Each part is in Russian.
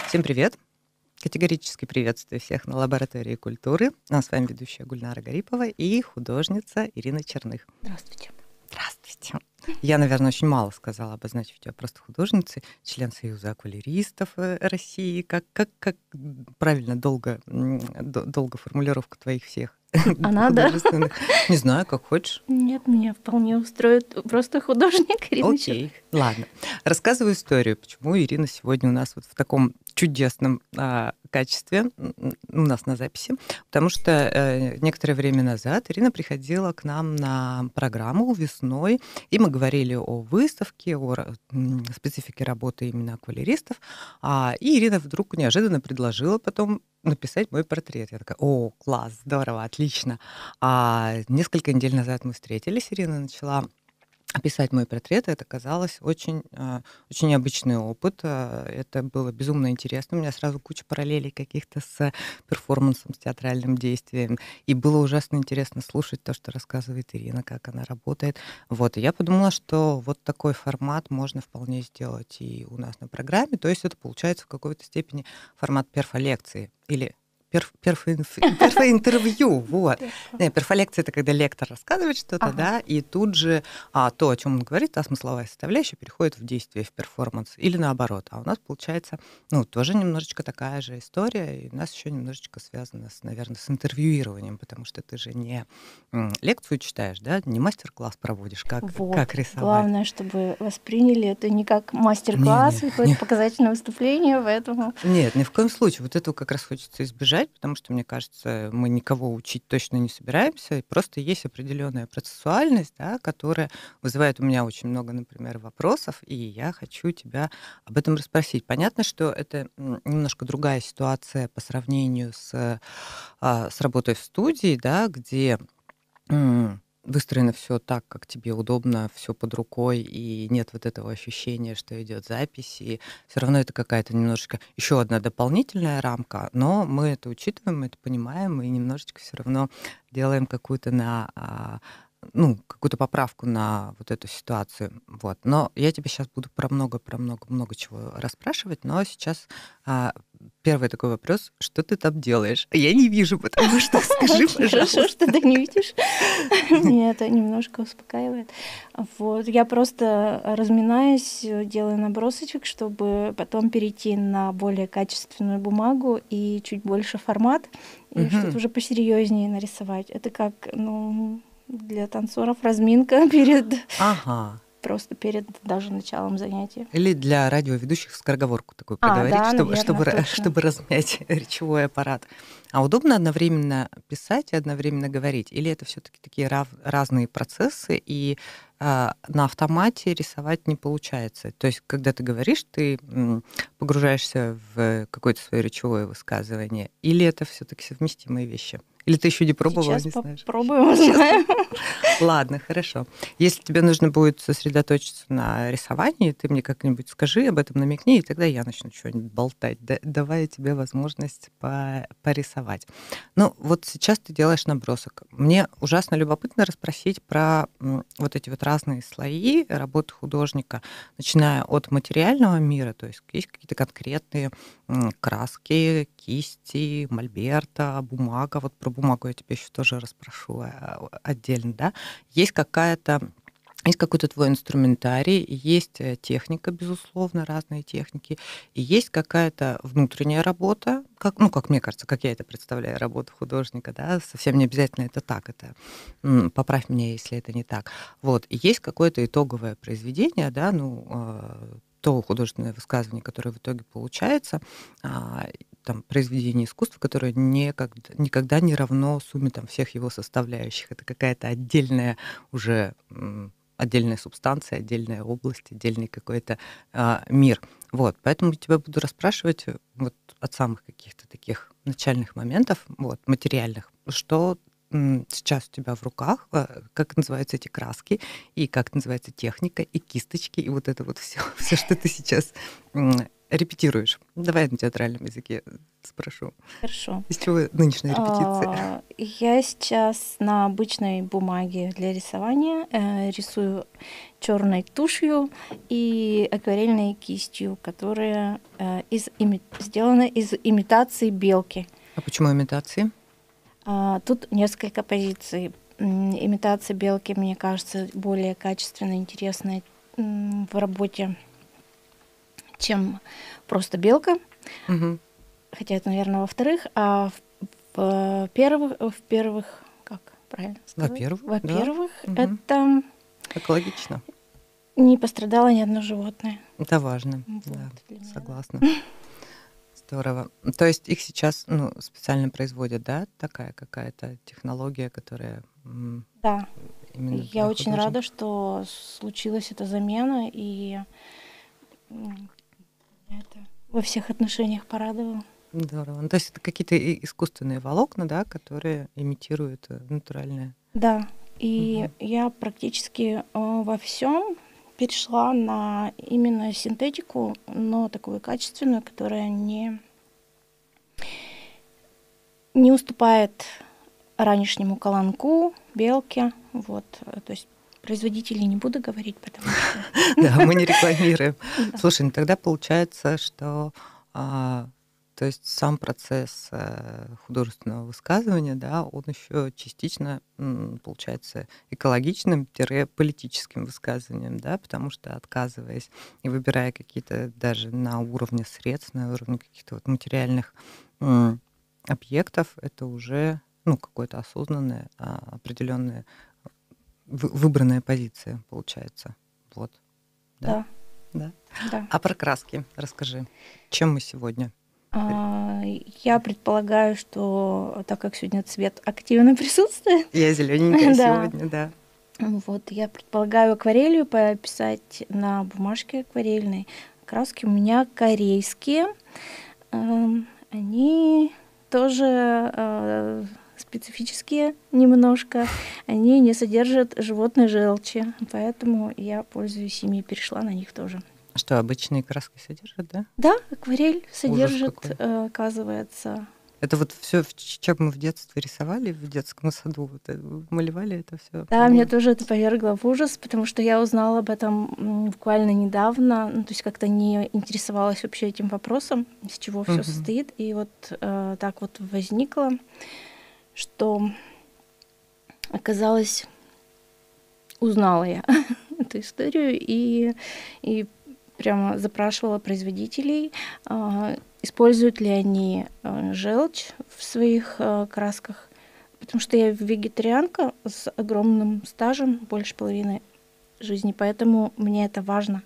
Всем привет! Категорически приветствую всех на лаборатории культуры. А с вами ведущая Гульнара Гарипова и художница Ирина Черных. Здравствуйте. Здравствуйте. Я, наверное, очень мало сказала, обозначив тебя просто художницей, член Союза аквалеристов России. Как правильно долго формулировка твоих всех Она, да? художественных? Не знаю, как хочешь. Нет, меня вполне устроит просто художник Ирина Черных. Окей, ладно. Рассказываю историю, почему Ирина сегодня у нас вот в таком чудесном качестве у нас на записи. Потому что некоторое время назад Ирина приходила к нам на программу весной, и мы говорили о выставке, о специфике работы именно аквалеристов. И Ирина вдруг неожиданно предложила потом написать мой портрет. Я такая: о, класс, здорово, отлично. Несколько недель назад мы встретились, Ирина начала писать мой портрет. Это казалось очень необычный опыт. Это было безумно интересно. У меня сразу куча параллелей каких-то с перформансом, с театральным действием. И было ужасно интересно слушать то, что рассказывает Ирина, как она работает. Вот. И я подумала, что вот такой формат можно вполне сделать и у нас на программе. То есть это получается в какой-то степени формат перфолекции или перфоинтервью, вот. Перфолекция — это когда лектор рассказывает что-то, да, и тут же то, о чем он говорит, та смысловая составляющая переходит в действие, в перформанс, или наоборот. А у нас получается, тоже немножечко такая же история, и у нас еще немножечко связано, наверное, с интервьюированием, потому что ты же не лекцию читаешь, да, не мастер-класс проводишь, как рисовать. Главное, чтобы восприняли это не как мастер-класс, какое-то показательное выступление, поэтому... Нет, ни в коем случае. Вот этого как раз хочется избежать, потому что, мне кажется, мы никого учить точно не собираемся, и просто есть определенная процессуальность, да, которая вызывает у меня очень много, например, вопросов, и я хочу тебя об этом расспросить. Понятно, что это немножко другая ситуация по сравнению с работой в студии, да, где выстроено все так, как тебе удобно, все под рукой, и нет вот этого ощущения, что идет запись, и все равно это какая-то немножечко еще одна дополнительная рамка, но мы это учитываем, мы это понимаем, и немножечко все равно делаем какую-то какую-то поправку на вот эту ситуацию. Вот. Но я тебе сейчас буду про много чего расспрашивать, но сейчас первый такой вопрос: что ты там делаешь? Я не вижу, потому что скажи, пожалуйста. Хорошо, что ты не видишь. Меня это немножко успокаивает. Вот. Я просто разминаюсь, делаю набросочек, чтобы потом перейти на более качественную бумагу и чуть больше формат, и что-то уже посерьезнее нарисовать. Это как, для танцоров разминка просто перед даже началом занятия. Или для радиоведущих скороговорку такую проговорить, да, наверное, чтобы размять речевой аппарат. А удобно одновременно писать и одновременно говорить? Или это все-таки такие разные процессы, и на автомате рисовать не получается? То есть, когда ты говоришь, ты погружаешься в какое-то свое речевое высказывание, или это все-таки совместимые вещи? Или ты еще не пробовала, Сейчас не знаешь? попробуем, узнаем. Ладно, хорошо. Если тебе нужно будет сосредоточиться на рисовании, ты мне как-нибудь скажи об этом, намекни, и тогда я начну что-нибудь болтать, давая тебе возможность порисовать. Вот сейчас ты делаешь набросок. Мне ужасно любопытно расспросить про вот эти вот разные слои работы художника, начиная от материального мира, то есть есть какие-то конкретные краски, кисти, мольберта, бумага. Вот про бумагу я тебя еще тоже расспрошу отдельно, да? Есть какой-то твой инструментарий, есть техника, безусловно, разные техники, и есть какая-то внутренняя работа, как мне кажется, как я это представляю, работу художника, да, совсем не обязательно это так, поправь меня, если это не так. Вот, и есть какое-то итоговое произведение, да, то художественное высказывание, которое в итоге получается, там, произведение искусства, которое никогда не равно сумме там всех его составляющих. Это какая-то отдельная уже отдельная субстанция, отдельная область, отдельный какой-то мир. Вот, поэтому тебя буду расспрашивать вот от самых каких-то таких начальных моментов, вот, материальных, что сейчас у тебя в руках, как называются эти краски, и как называется техника, и кисточки, и вот это вот все, что ты сейчас репетируешь? Давай на театральном языке спрошу. Хорошо. Из чего нынешняя репетиция? Я сейчас на обычной бумаге для рисования рисую черной тушью и акварельной кистью, которая сделана из имитации белки. А почему имитации? Тут несколько позиций. Имитация белки, мне кажется, более качественно интересная в работе, чем просто белка. Угу. Хотя это, наверное, во-вторых, а в-первых, как правильно сказать? Во-первых, да. это экологично. Не пострадало ни одно животное. Это важно, Вот, да, для меня, согласна. Здорово. То есть их сейчас специально производят, да, такая какая-то технология, которая Да. именно Я для очень художников? рада, что случилась эта замена, и это во всех отношениях порадовало. Здорово. То есть это какие-то искусственные волокна, да, которые имитируют натуральное. Да, и я практически во всем перешла на именно синтетику, но такую качественную, которая не уступает ранешнему колонку, белке. Вот. То есть производителей не буду говорить, потому что... Да, мы не рекламируем. Слушай, ну тогда получается, что то есть сам процесс художественного высказывания, да, он еще частично получается экологичным-политическим высказыванием, да, потому что отказываясь и выбирая какие-то даже на уровне средств, на уровне каких-то вот материальных объектов, это уже какое-то осознанное, определенное выбранная позиция получается. Вот. Да. Да. А про краски расскажи. Чем мы сегодня? Я предполагаю, что так как сегодня цвет активно присутствует. Я зелененькая сегодня, да. Вот, я предполагаю акварелью пописать на бумажке акварельной. Краски у меня корейские. Они тоже специфические немножко. Они не содержат животной желчи, поэтому я пользуюсь ими и перешла на них тоже. Что, обычные краски содержат, да? Да, акварель содержит, оказывается. Это вот все, чем мы в детстве рисовали в детском саду, вот, малевали это все. Да, меня тоже это повергло в ужас, потому что я узнала об этом буквально недавно, то есть как-то не интересовалась вообще этим вопросом, из чего все состоит, и вот так вот возникло, что оказалось, узнала я эту историю и прямо запрашивала производителей, используют ли они желчь в своих красках, потому что я вегетарианка с огромным стажем, больше половины жизни, поэтому мне это важно.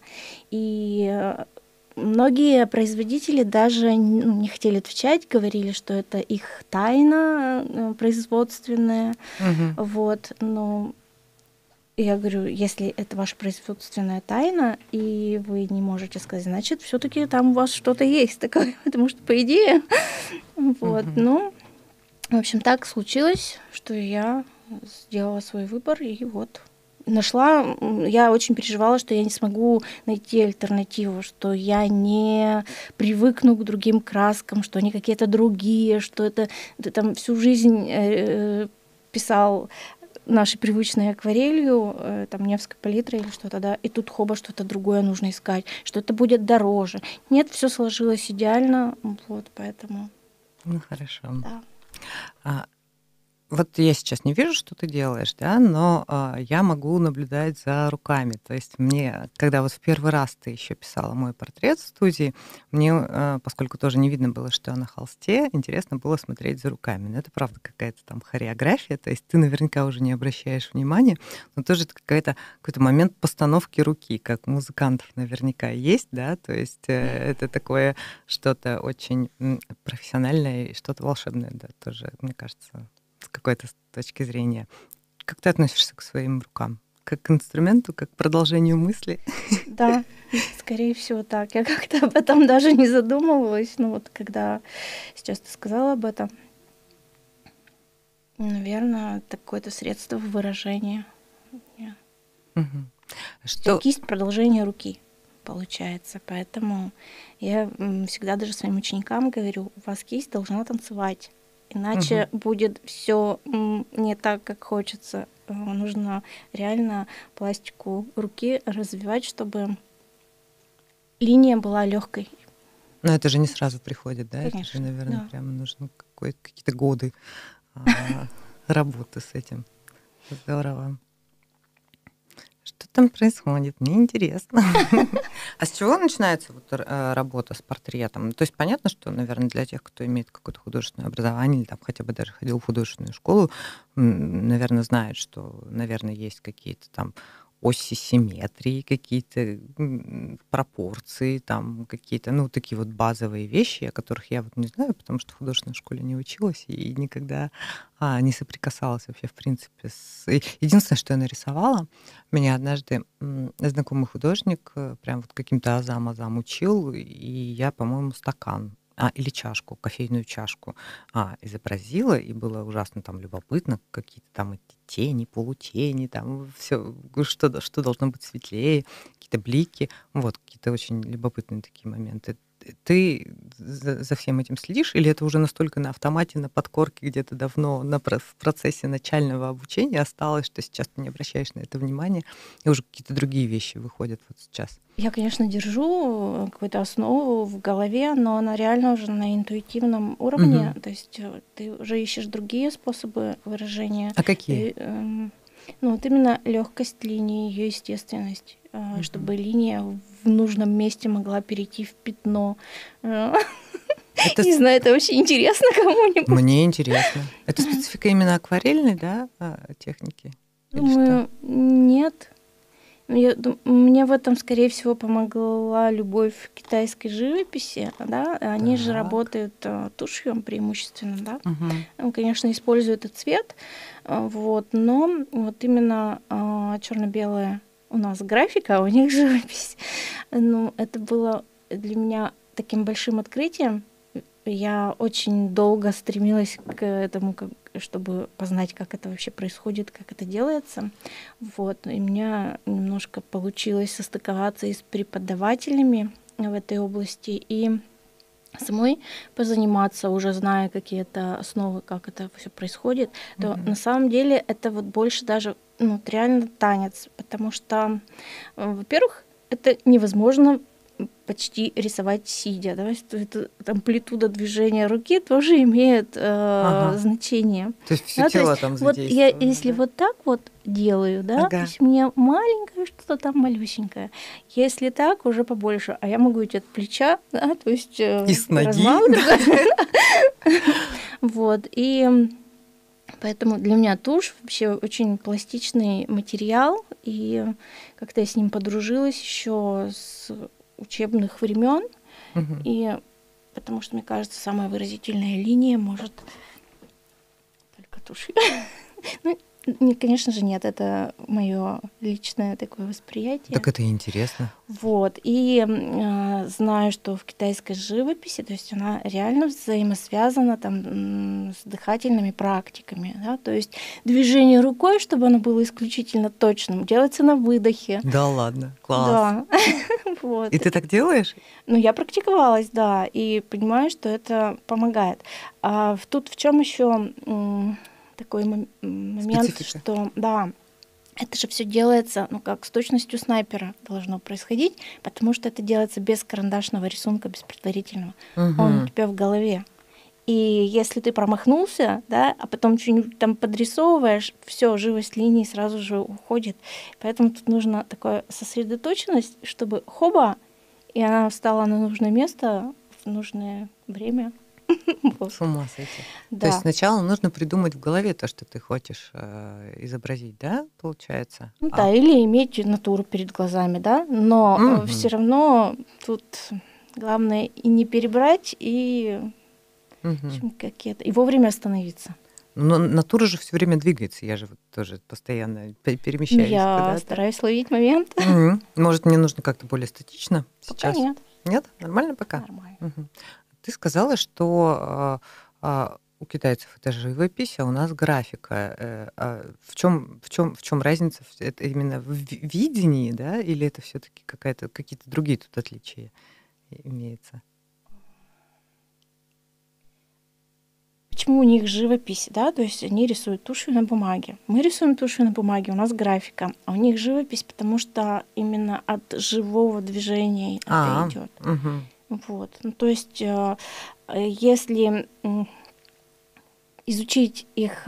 И многие производители даже не хотели отвечать, говорили, что это их тайна производственная, вот, но я говорю, если это ваша производственная тайна, и вы не можете сказать, значит, все-таки там у вас что-то есть такое, потому что, по идее, вот, ну, в общем, так случилось, что я сделала свой выбор, и вот нашла. Я очень переживала, что я не смогу найти альтернативу, что я не привыкну к другим краскам, что они какие-то другие, что это там всю жизнь писал нашей привычной акварелью, там Невской палитрой или что-то, да, и тут хоба что-то другое нужно искать, что это будет дороже. Нет, все сложилось идеально, вот, поэтому. Ну, хорошо. Да. Вот я сейчас не вижу, что ты делаешь, да, но я могу наблюдать за руками. То есть мне, когда вот в первый раз ты еще писала мой портрет в студии, мне, поскольку тоже не видно было, что на холсте, интересно было смотреть за руками. Но это правда какая-то там хореография, то есть ты наверняка уже не обращаешь внимания, но тоже это какой-то момент постановки руки, как у музыкантов наверняка есть, да, то есть это такое что-то очень профессиональное и что-то волшебное, да, тоже, мне кажется, с какой-то точки зрения. Как ты относишься к своим рукам? Как к инструменту, как к продолжению мысли? Да, скорее всего так. Я как-то об этом даже не задумывалась. Но вот когда сейчас ты сказала об этом, наверное, это какое-то средство выражения. Что... Кисть — продолжение руки. получается. Поэтому я всегда даже своим ученикам говорю, у вас кисть должна танцевать. Иначе будет все не так, как хочется. Нужно реально пластику руки развивать, чтобы линия была легкой. Но это же не сразу приходит, да? Конечно, это же, наверное, да. прямо нужно какие-то годы работы с этим. Здорово. Что там происходит? Мне интересно. А с чего начинается вот работа с портретом? То есть понятно, что, наверное, для тех, кто имеет какое-то художественное образование или там хотя бы даже ходил в художественную школу, наверное, знает, что, наверное, есть какие-то там оси симметрии, какие-то пропорции, там какие-то, ну, такие вот базовые вещи, о которых я вот не знаю, потому что в художественной школе не училась и никогда не соприкасалась вообще, в принципе, с... Единственное, что я нарисовала, меня однажды знакомый художник прям вот каким-то азам учил, и я, по-моему, стакан или чашку, кофейную чашку изобразила, и было ужасно там любопытно, какие-то там эти тени, полутени, там все, что должно быть светлее, какие-то блики, вот, какие-то очень любопытные такие моменты. Ты за всем этим следишь, или это уже настолько на автомате, на подкорке где-то давно в процессе начального обучения осталось, что сейчас ты не обращаешь на это внимания, и уже какие-то другие вещи выходят вот сейчас? Я, конечно, держу какую-то основу в голове, но она реально уже на интуитивном уровне. То есть ты уже ищешь другие способы выражения. А какие? И, ну, вот именно легкость линии, ее естественность, чтобы линия в нужном месте могла перейти в пятно. Не знаю, это вообще интересно кому-нибудь? Мне интересно. Это специфика именно акварельной, да, техники? Думаю, нет. Мне в этом, скорее всего, помогла любовь к китайской живописи, да. Они же работают тушью преимущественно, да. Ну, конечно, используют и цвет, вот, но вот именно черно-белая у нас графика, а у них живопись. Ну, это было для меня таким большим открытием. Я очень долго стремилась к этому, чтобы познать, как это вообще происходит, как это делается. Вот. И у меня немножко получилось состыковаться и с преподавателями в этой области, и самой позаниматься, уже зная какие-то основы, как это все происходит, то на самом деле это вот больше даже реально танец, потому что, во-первых, это невозможно почти рисовать сидя, да? Это амплитуда движения руки тоже имеет значение. То есть все тело там вот задействовано. Я, если вот так вот делаю, да, то есть мне маленькое что-то там малюсенькое. Если так, уже побольше. А я могу идти от плеча, да, то есть и с ноги. Вот, и поэтому для меня тушь вообще очень пластичный материал, и как-то я с ним подружилась еще с учебных времен, и потому что, мне кажется, самая выразительная линия может только тушью. Ну, конечно же, нет, это мое личное такое восприятие. Так это интересно. Вот, и знаю, что в китайской живописи, то есть она реально взаимосвязана там с дыхательными практиками, да, то есть движение рукой, чтобы оно было исключительно точным, делается на выдохе. Да ладно, класс. Да. Вот. И ты так делаешь? Ну, я практиковалась, да, и понимаю, что это помогает. А тут в чем еще такой момент, специфика. что да, это же все делается, ну, как с точностью снайпера должно происходить, потому что это делается без карандашного рисунка, без предварительного. Он у тебя в голове. И если ты промахнулся, да, а потом что-нибудь там подрисовываешь, все, живость линии сразу же уходит. Поэтому тут нужна такая сосредоточенность, чтобы хоба, и она встала на нужное место в нужное время. С ума сойти. Да. То есть сначала нужно придумать в голове то, что ты хочешь изобразить, да, получается? Ну да, или иметь натуру перед глазами, да, но все равно тут главное и не перебрать, и какие-то, и вовремя остановиться. Но натура же все время двигается, я же вот тоже постоянно перемещаюсь. Я стараюсь ловить момент. Может, мне нужно как-то более статично Пока сейчас? нет. Нет? Нормально пока? Нормально. Ты сказала, что у китайцев это живопись, а у нас графика. В чем разница? Это именно в видении, да, или это все-таки какие-то другие тут отличия имеются? Почему у них живопись, да, то есть они рисуют тушью на бумаге. Мы рисуем тушью на бумаге, у нас графика, а у них живопись, потому что именно от живого движения это идет. Мгм. Вот. Ну, то есть, если изучить их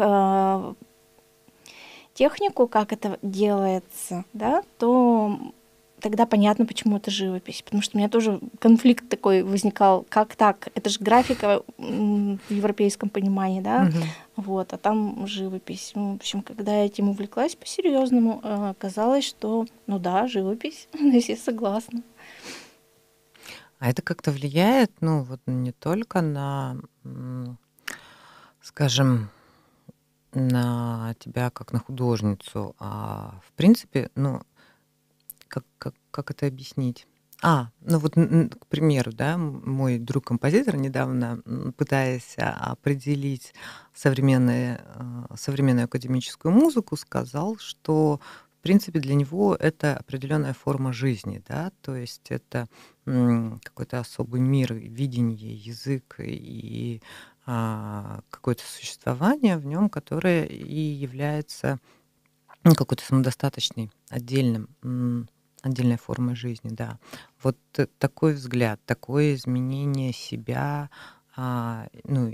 технику, как это делается, да, то тогда понятно, почему это живопись. Потому что у меня тоже конфликт такой возникал. Как так? Это же графика в европейском понимании, да? Мгм. Вот, а там живопись. Ну, в общем, когда я этим увлеклась по-серьезному, оказалось, что, ну да, живопись. То есть я согласна. А это как-то влияет, ну, вот не только скажем, на тебя как на художницу, а в принципе, ну, как это объяснить? Ну вот, к примеру, да, мой друг-композитор недавно, пытаясь определить современную академическую музыку, сказал, что, в принципе, для него это определенная форма жизни, да, то есть это какой-то особый мир, видение, язык и какое-то существование в нем, которое и является какой-то самодостаточной, отдельной формой жизни, да. Вот такой взгляд, такое изменение себя, ну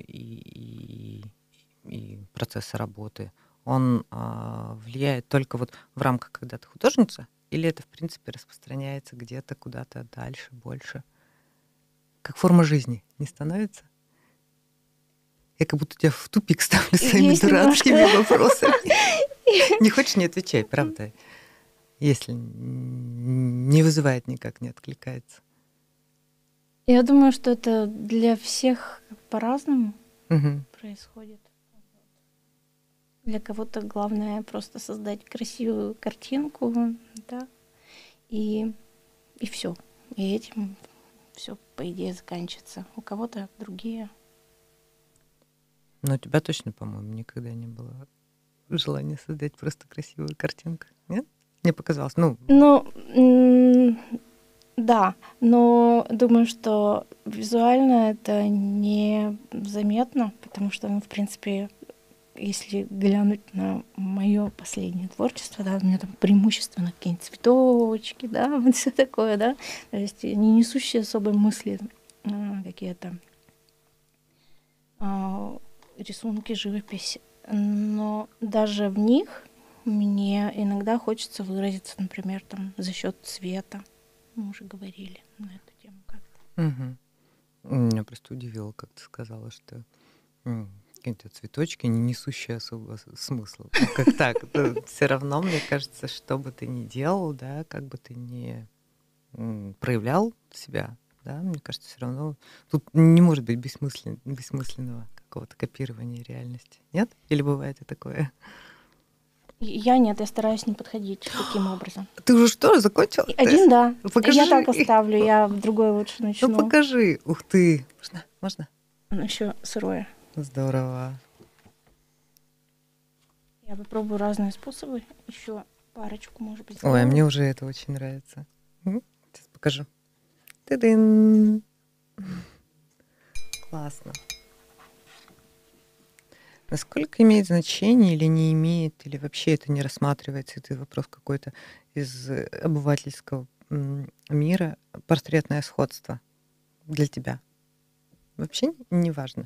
и процесса работы, он влияет только вот в рамках, когда ты художница, или это, в принципе, распространяется где-то куда-то дальше, больше? Как форма жизни не становится? Я как будто тебя в тупик ставлю своими Есть немножко. дурацкими вопросами. Не хочешь — не отвечай, правда. Если не вызывает никак, не откликается. Я думаю, что это для всех по-разному Мгм. происходит. Для кого-то главное просто создать красивую картинку, да, и все. И этим все, по идее, заканчивается. У кого-то другие. Но у тебя точно, по-моему, никогда не было желания создать просто красивую картинку. Нет? Мне показалось. Ну, Ну, да, но думаю, что визуально это не заметно, потому что, ну, в принципе, если глянуть на мое последнее творчество, да, у меня там преимущественно какие-нибудь цветочки, да, вот все такое, да, то есть не несущие особой мысли какие-то рисунки, живопись, но даже в них мне иногда хочется выразиться, например, там за счет цвета. Мы уже говорили на эту тему как-то. мгм. Меня просто удивило, как ты сказала, что какие-то цветочки, не несущие особого смысла. Ну, как так? Все равно, мне кажется, что бы ты ни делал, да, как бы ты ни проявлял себя, да, мне кажется, все равно тут не может быть бессмысленного какого-то копирования реальности. Нет? Или бывает и такое? Я нет, я стараюсь не подходить таким образом. Ты уже что, закончила? Один, да. Покажи. Я так оставлю, я в другой лучше Ну начну. покажи. Ух ты. Можно? Можно? Оно еще сырое. Здорово. Я попробую разные способы. Еще парочку, может быть, Ой, а мне сделаю. уже это очень нравится. Сейчас покажу. Ты-дын. Классно. Насколько имеет значение или не имеет, или вообще это не рассматривается, это вопрос какой-то из обывательского мира, портретное сходство для тебя? Вообще не важно.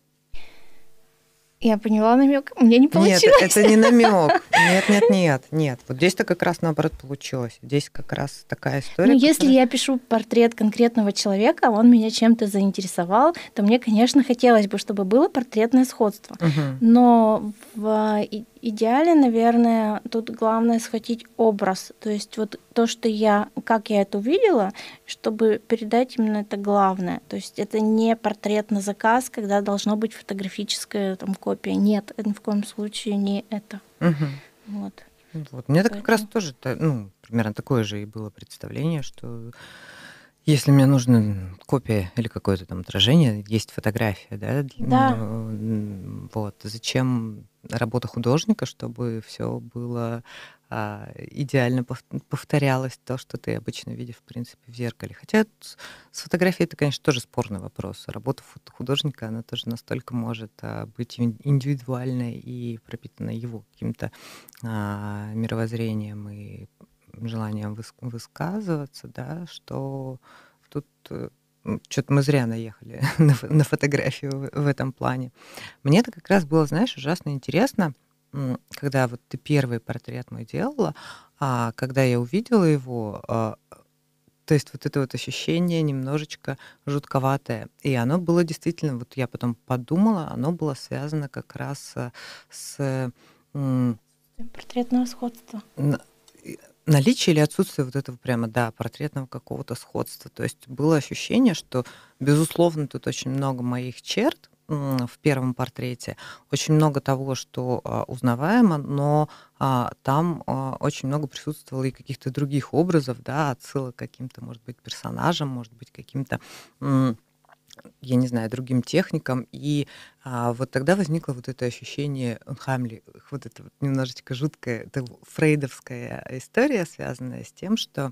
Я поняла намек. Мне не Нет, получилось. это не намек. Нет. Вот здесь-то как раз наоборот получилось. Здесь как раз такая история. Ну, если я пишу портрет конкретного человека, он меня чем-то заинтересовал, то мне, конечно, хотелось бы, чтобы было портретное сходство. Мгм. Но в идеале, наверное, тут главное схватить образ. То есть вот то, что как я это увидела, чтобы передать именно это главное. То есть это не портрет на заказ, когда должно быть фотографическая там копия. Нет, это ни в коем случае не это. Мгм. Вот. Вот. У меня как раз Поэтому тоже примерно такое же и было представление, что Если мне нужна копия или какое-то там отражение, есть фотография, да, Да, вот. Зачем работа художника, чтобы все было идеально повторялось то, что ты обычно видишь, в принципе, в зеркале. Хотя с фотографией это, конечно, тоже спорный вопрос. Работа художника, она тоже настолько может быть индивидуальной и пропитанной его каким-то мировоззрением и желанием высказываться, да, что тут что-то мы зря наехали на фотографию в этом плане. Мне это как раз было, знаешь, ужасно интересно, когда вот ты первый портрет мой делала, когда я увидела его, то есть вот это вот ощущение немножечко жутковатое. И оно было действительно, вот я потом подумала, оно было связано как раз с м, портретного сходства. Н и наличие или отсутствие вот этого прямо, да, портретного какого-то сходства. То есть было ощущение, что, безусловно, тут очень много моих черт, в первом портрете, очень много того, что, узнаваемо, но, там, очень много присутствовало и каких-то других образов, да, отсылок к каким-то, может быть, персонажам, может быть, каким-то, я не знаю, другим техникам. И вот тогда возникло вот это ощущение Унхамли, вот это вот немножечко жуткая, это фрейдовская история, связанная с тем, что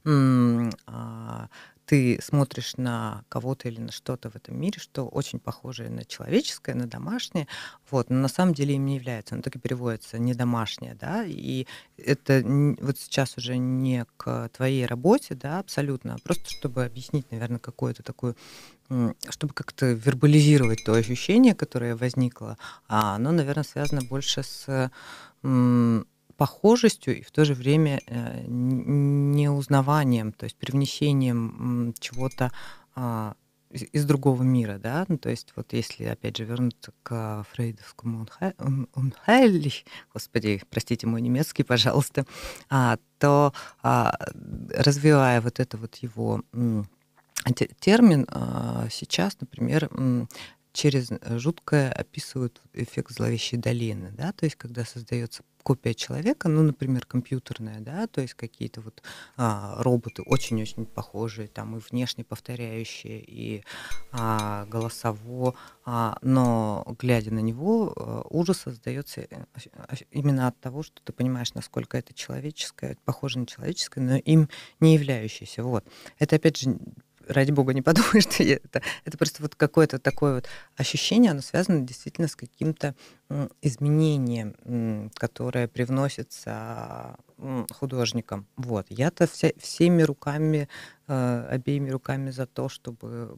ты смотришь на кого-то или на что-то в этом мире, что очень похожее на человеческое, на домашнее, вот, но на самом деле им не является. Оно так и переводится не домашнее, да, и это вот сейчас уже не к твоей работе, да, абсолютно, а просто чтобы объяснить, наверное, какое-то такое чтобы как-то вербализировать то ощущение, которое возникло, оно, наверное, связано больше с, похожестью и в то же время, неузнаванием, то есть привнесением, чего-то, из другого мира, да. Ну, то есть вот если, опять же, вернуться к фрейдовскому Unheimlich, господи, простите мой немецкий, пожалуйста, то, развивая вот это вот его, термин сейчас, например, через жуткое описывают эффект зловещей долины, да, то есть когда создается копия человека, ну, например, компьютерная, да, то есть какие-то вот роботы очень-очень похожие, там и внешне повторяющие, и голосово, но глядя на него, ужас создается именно от того, что ты понимаешь, насколько это человеческое, похоже на человеческое, но им не являющееся. Вот. Это, опять же, ради бога, не подумай, что это просто вот какое-то такое вот ощущение, оно связано действительно с каким-то изменением, которое привносится художником. Вот. Я-то всеми руками, обеими руками за то, чтобы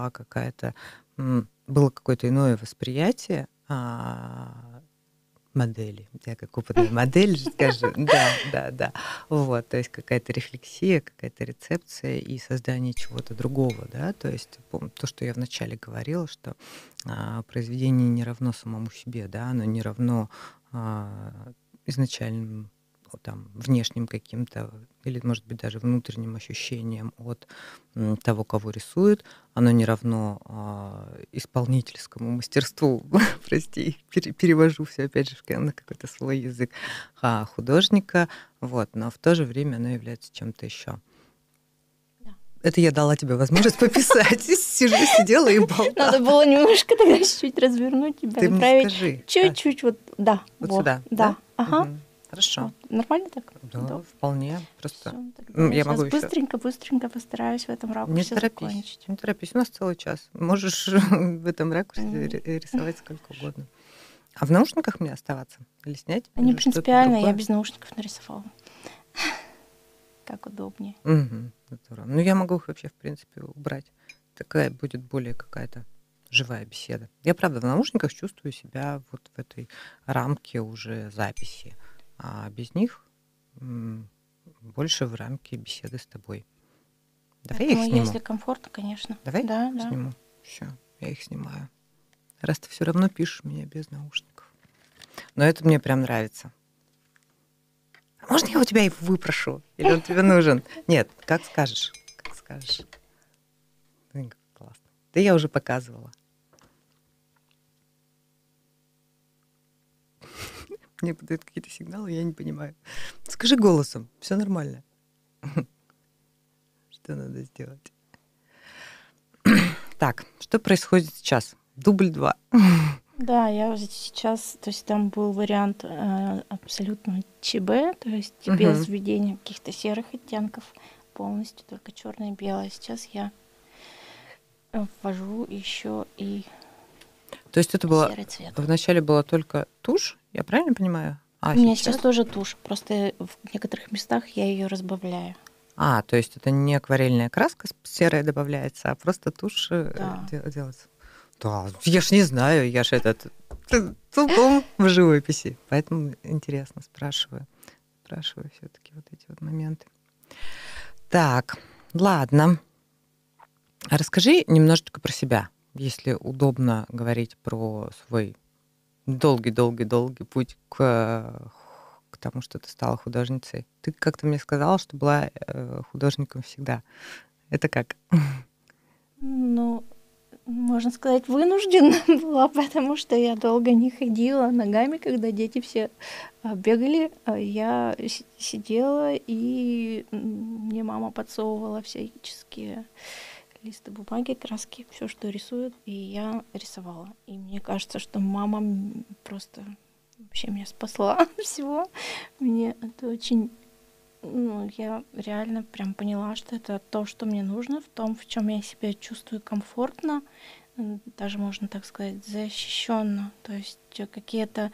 было какое-то иное восприятие модели. Я как опытная модель же скажу. Да, да, да. Вот, то есть какая-то рефлексия, какая-то рецепция и создание чего-то другого, да. То есть то, что я вначале говорила, что произведение не равно самому себе, да, оно не равно изначальным там внешним каким-то или, может быть, даже внутренним ощущениям от того, кого рисует. Оно не равно исполнительскому мастерству, прости, перевожу все опять же на какой-то свой язык художника, вот, но в то же время оно является чем-то еще. Да. Это я дала тебе возможность пописать. Сидела и болтала. Надо было немножко тогда чуть-чуть развернуть тебя, Ты мне направить скажи. чуть-чуть вот, да, Вот сюда, да, да? ага. Хорошо. Вот. Нормально так? Да, вполне. Просто Всё, тогда я щас могу еще. быстренько постараюсь в этом Не ракурсе торопись, закончить. не торопись. У нас целый час. Можешь в этом ракурсе рисовать сколько угодно. А в наушниках мне оставаться? Или снять? Не Или что-то принципиально, я другое? без наушников нарисовала. Как удобнее. Здорово. Ну, я могу их вообще, в принципе, убрать. Такая будет более какая-то живая беседа. Я, правда, в наушниках чувствую себя вот в этой рамке уже записи. А без них больше в рамке беседы с тобой. Давай я их Поэтому, сниму. если комфортно, конечно. Давай Да, да. сниму. Все, я их снимаю. Раз ты все равно пишешь меня без наушников. Но это мне прям нравится. А можно я у тебя их выпрошу? Или он тебе нужен? Нет, как скажешь. Как скажешь. Блин, как классно. Да я уже показывала. Мне подают какие-то сигналы, я не понимаю. Скажи голосом, все нормально. Что надо сделать? Так, что происходит сейчас? Дубль 2. Да, я уже сейчас, то есть там был вариант абсолютно ЧБ, то есть без введения каких-то серых оттенков, полностью только черное и белое. Сейчас я ввожу еще и То есть это было серый цвет. вначале была только тушь, я правильно понимаю? У меня сейчас тоже тушь, просто в некоторых местах я ее разбавляю. То есть это не акварельная краска серая добавляется, а просто тушь делается. Да, я ж не знаю, я ж целиком в живописи, поэтому интересно, спрашиваю все-таки вот эти вот моменты. Так, ладно. Расскажи немножечко про себя, если удобно говорить про свой долгий-долгий-долгий путь к тому, что ты стала художницей. Ты как-то мне сказала, что была художником всегда. Это как? Ну, можно сказать, вынуждена была, потому что я долго не ходила ногами, когда дети все бегали. Я сидела, и мне мама подсовывала всяческие листы бумаги, краски, все, что рисует, и я рисовала. И мне кажется, что мама просто вообще меня спасла от всего. Мне это очень... я реально прям поняла, что это то, что мне нужно, в том, в чем я себя чувствую комфортно, даже можно так сказать, защищенно. То есть какие-то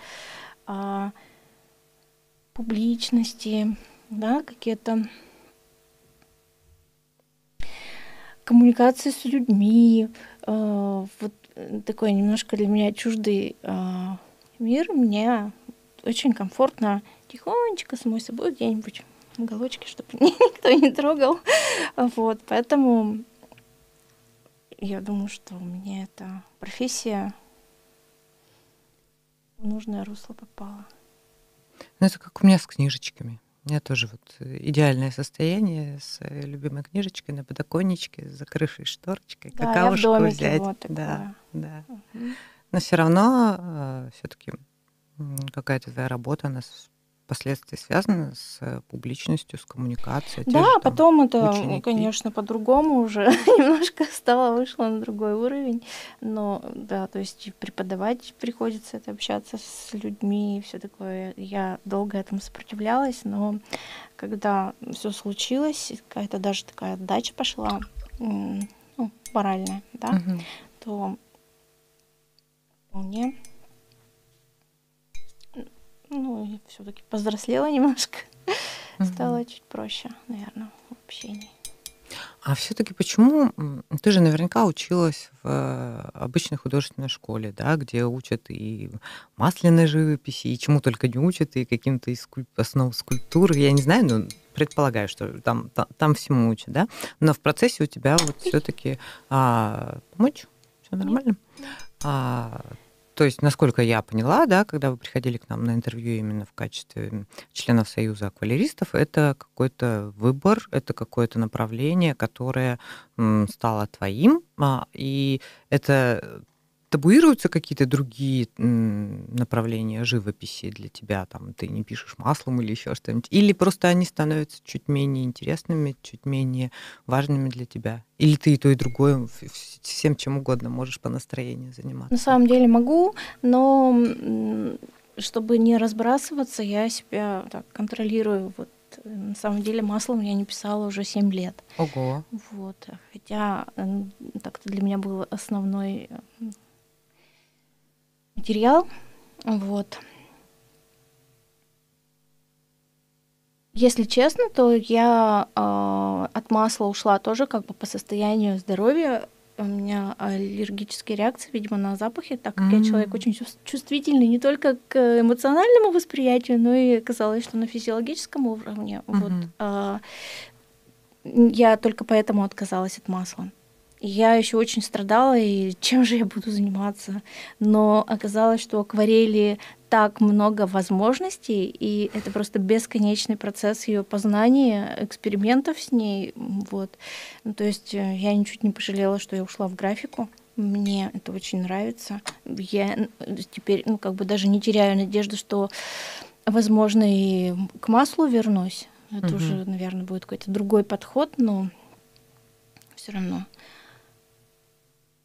публичности, да, какие-то коммуникации с людьми, вот такой немножко для меня чуждый мир. Мне очень комфортно тихонечко самой собой где-нибудь в уголочке, чтобы никто не трогал. Вот, поэтому я думаю, что мне эта профессия в нужное русло попала. Ну, это как у меня с книжечками. У меня тоже вот идеальное состояние с любимой книжечкой на подоконничке, с закрывшей шторочкой, Да, какаушку я в домике, взять. вот такое. Да. Но все равно все-таки какая-то твоя работа, она впоследствии связана с публичностью, с коммуникацией. Да, потом это, ученики. конечно, по-другому уже немножко вышло на другой уровень. Но да, то есть преподавать приходится, это общаться с людьми и все такое. Я долго этому сопротивлялась, но когда все случилось, какая-то даже такая отдача пошла, моральная, да, то мне все-таки повзрослела немножко, стало чуть проще, наверное, в общении. А все-таки почему ты же наверняка училась в обычной художественной школе, да, где учат и масляной живописи, и чему только не учат, и каким-то основ скульптуры, я не знаю, но предполагаю, что там всему учат, да, но в процессе у тебя вот все-таки помочь, все нормально? То есть, насколько я поняла, да, когда вы приходили к нам на интервью именно в качестве членов Союза аквалеристов, это какой-то выбор, это какое-то направление, которое стало твоим, и это табуируются какие-то другие направления живописи для тебя, там ты не пишешь маслом или еще что-нибудь, или просто они становятся чуть менее интересными, чуть менее важными для тебя, или ты и то, и другое, всем чем угодно можешь по настроению заниматься? На самом деле могу, но чтобы не разбрасываться, я себя так контролирую. Вот на самом деле маслом я не писала уже 7 лет. Ого. Вот. Хотя так-то для меня был основной материал. Вот. Если честно, то я от масла ушла тоже как бы по состоянию здоровья. У меня аллергические реакции, видимо, на запахи, так как я человек очень чувствительный не только к эмоциональному восприятию, но и оказалось, что на физиологическом уровне. Вот, я только поэтому отказалась от масла. Я еще очень страдала, и чем же я буду заниматься? Но оказалось, что у акварели так много возможностей, и это просто бесконечный процесс ее познания, экспериментов с ней. Вот. То есть я ничуть не пожалела, что я ушла в графику. Мне это очень нравится. Я теперь даже не теряю надежды, что, возможно, и к маслу вернусь. Это уже, наверное, будет какой-то другой подход, но все равно.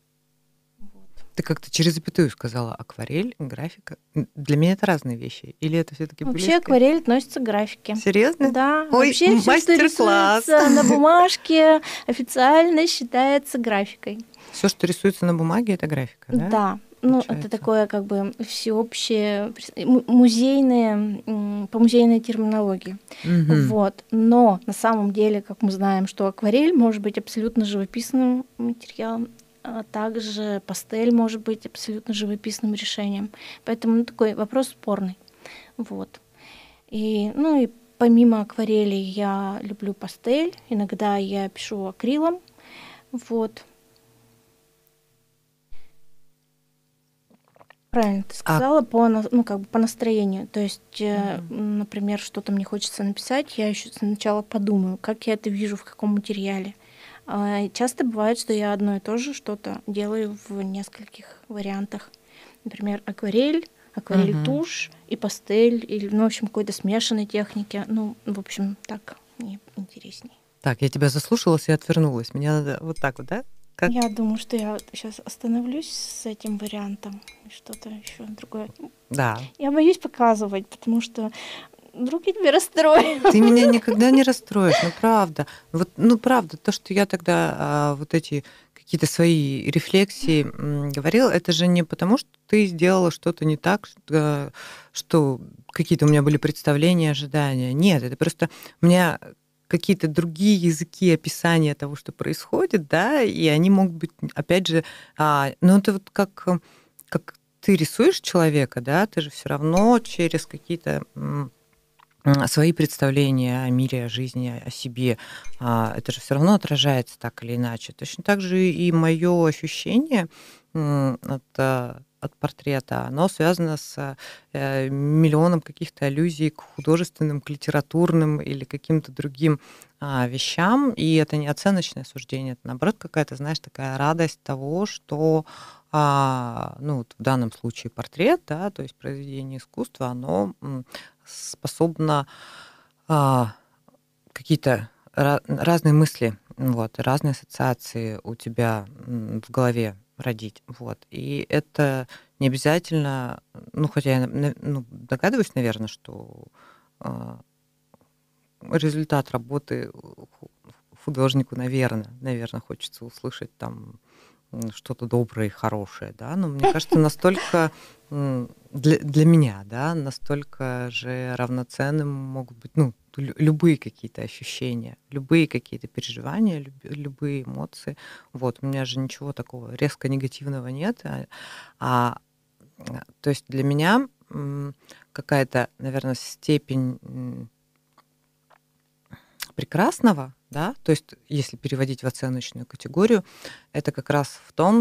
Ты как-то через запятую сказала акварель, графика. Для меня это разные вещи. Или это все-таки Вообще близко? акварель относится к графике. Серьезно? Да, Ой, вообще все, что мастер-класс. рисуется на бумажке, официально считается графикой. Все, что рисуется на бумаге, это графика, да? Да, ну это Получается. такое как бы всеобщее, музейное, по музейной терминологии. Мгм. Вот. Но на самом деле, как мы знаем, что акварель может быть абсолютно живописным материалом, а также пастель может быть абсолютно живописным решением. Поэтому такой вопрос спорный. Вот. Ну и помимо акварели я люблю пастель. Иногда я пишу акрилом. Вот. Правильно ты А, сказала, как бы по настроению. То есть, например, что-то мне хочется написать, я еще сначала подумаю, как я это вижу, в каком материале. Часто бывает, что я одно и то же что-то делаю в нескольких вариантах. Например, акварель, акварель-тушь и пастель, или, в общем, какой-то смешанной техники. В общем, так мне интересней. Так, я тебя заслушалась и отвернулась. Мне надо вот так вот, да? Как? Я думаю, что я сейчас остановлюсь с этим вариантом и что-то еще другое. Да. Я боюсь показывать, потому что вдруг я тебя расстрою. Ты меня никогда не расстроишь, ну правда. Вот, ну правда, то, что я тогда вот эти какие-то свои рефлексии говорила, это же не потому, что ты сделала что-то не так, что какие-то у меня были представления, ожидания. Нет, это просто у меня какие-то другие языки описания того, что происходит, да, и они могут быть, опять же, ну это вот как ты рисуешь человека, да, ты же все равно через какие-то свои представления о мире, о жизни, о себе. Это же все равно отражается так или иначе. Точно так же и мое ощущение от портрета, оно связано с миллионом каких-то аллюзий к художественным, к литературным или каким-то другим вещам. И это не оценочное суждение, это наоборот какая-то, знаешь, такая радость того, что ну, вот в данном случае портрет, да, то есть произведение искусства, оно способна какие-то разные мысли, вот, разные ассоциации у тебя в голове родить. Вот. И это не обязательно, ну, хотя я догадываюсь, наверное, что результат работы художнику, наверное, хочется услышать там что-то доброе и хорошее, да, но мне кажется, настолько для меня, да, настолько же равноценным могут быть, ну, любые какие-то ощущения, любые какие-то переживания, любые эмоции. Вот, у меня же ничего такого резко негативного нет, а, то есть для меня какая-то, наверное, степень прекрасного, да, то есть если переводить в оценочную категорию, это как раз в том,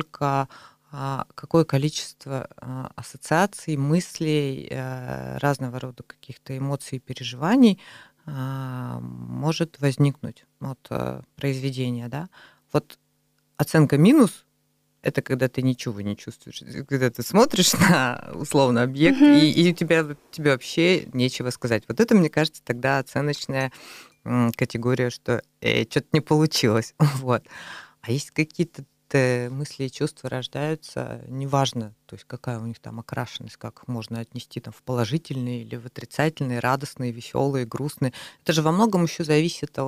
какое количество ассоциаций, мыслей, разного рода каких-то эмоций и переживаний может возникнуть от произведения, да. Вот оценка минус — это когда ты ничего не чувствуешь, когда ты смотришь на условно объект, и тебе вообще нечего сказать. Вот это, мне кажется, тогда оценочная категория, что что-то не получилось. Вот. А есть какие-то мысли и чувства рождаются, неважно, то есть какая у них там окрашенность, как их можно отнести там в положительные или в отрицательные, радостные, веселые, грустные. Это же во многом еще зависит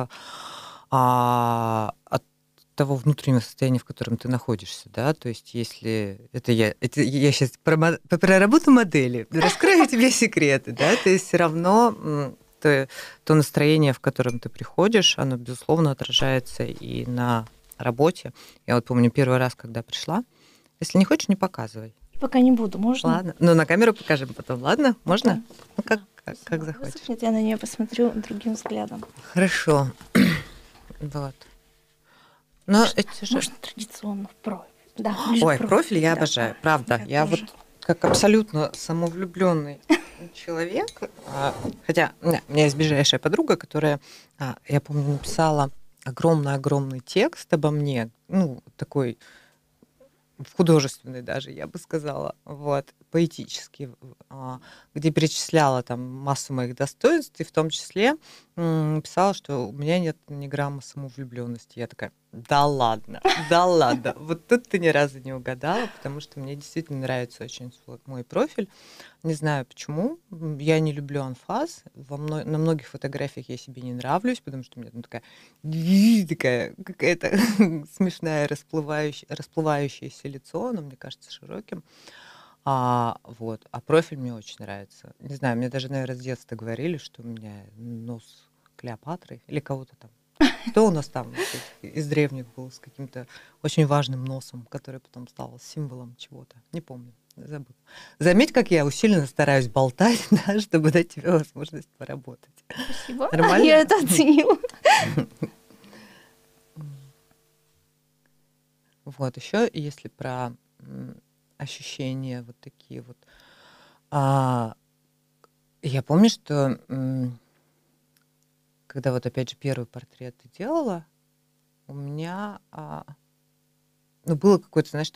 от того внутреннего состояния, в котором ты находишься, да, то есть если это я сейчас про работу модели, раскрою тебе секреты, да, то есть все равно то настроение, в котором ты приходишь, оно, безусловно, отражается и на работе. Я вот помню первый раз, когда пришла. Если не хочешь, не показывай. Пока не буду, можно? Ладно. Но на камеру покажем потом, ладно? Можно? Ну, как захочешь. Высохнет, я на нее посмотрю другим взглядом. Хорошо. Вот. Но Можно традиционно в профиль. Да, ой, профиль я обожаю, правда. Я тоже. вот как абсолютно самовлюбленный человек, хотя у меня есть ближайшая подруга, которая, я помню, написала огромный-огромный текст обо мне, ну, такой художественный даже, я бы сказала, вот, поэтический, где перечисляла там массу моих достоинств, и в том числе писала, что у меня нет ни грамма самовлюбленности. Я такая, Да ладно, да ладно. Вот тут ты ни разу не угадала, потому что мне действительно нравится очень мой профиль. Не знаю почему. Я не люблю анфас. На многих фотографиях я себе не нравлюсь, потому что у меня там такая, такая какая-то смешная расплывающееся лицо, оно мне кажется широким. Вот. А профиль мне очень нравится. Не знаю, мне даже, наверное, с детства говорили, что у меня нос Клеопатры или кого-то там. Кто у нас там из древних был с каким-то очень важным носом, который потом стал символом чего-то? Не помню, забыл. Заметь, как я усиленно стараюсь болтать, да, чтобы дать тебе возможность поработать. Спасибо. Нормально? Я это оценила. Вот, еще если про ощущения вот такие вот. А, Я помню, что когда вот опять же первый портрет ты делала, у меня было какое-то, знаешь,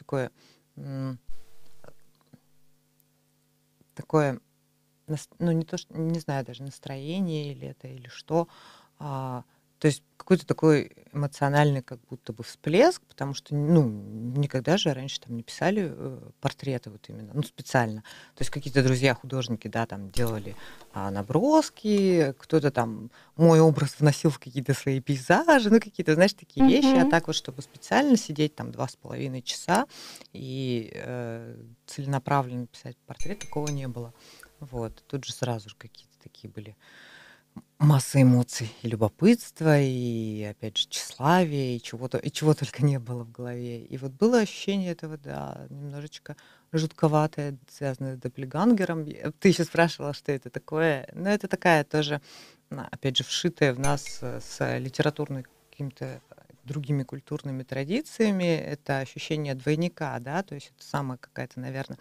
такое, ну не то, что, не знаю даже, настроение или это, или что. А, То есть какой-то такой эмоциональный как будто бы всплеск, потому что, ну, никогда же раньше там не писали портреты вот именно, ну, специально. То есть какие-то друзья-художники, да, там делали наброски, кто-то там мой образ вносил в какие-то свои пейзажи, ну, какие-то, знаешь, такие вещи. А Мгм. так вот, чтобы специально сидеть там 2,5 часа и целенаправленно писать портрет, такого не было. Вот. Тут же сразу же какие-то такие были масса эмоций, и любопытства, и опять же тщеславие, и чего только не было в голове. И вот было ощущение этого, да, немножечко жутковатое, связанное с доppelgängerом. Ты еще спрашивала, что это такое. Но это такая тоже, опять же, вшитая в нас с литературной какими-то другими культурными традициями. Это ощущение двойника, да, то есть это самая какая-то, наверное,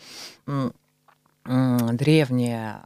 древняя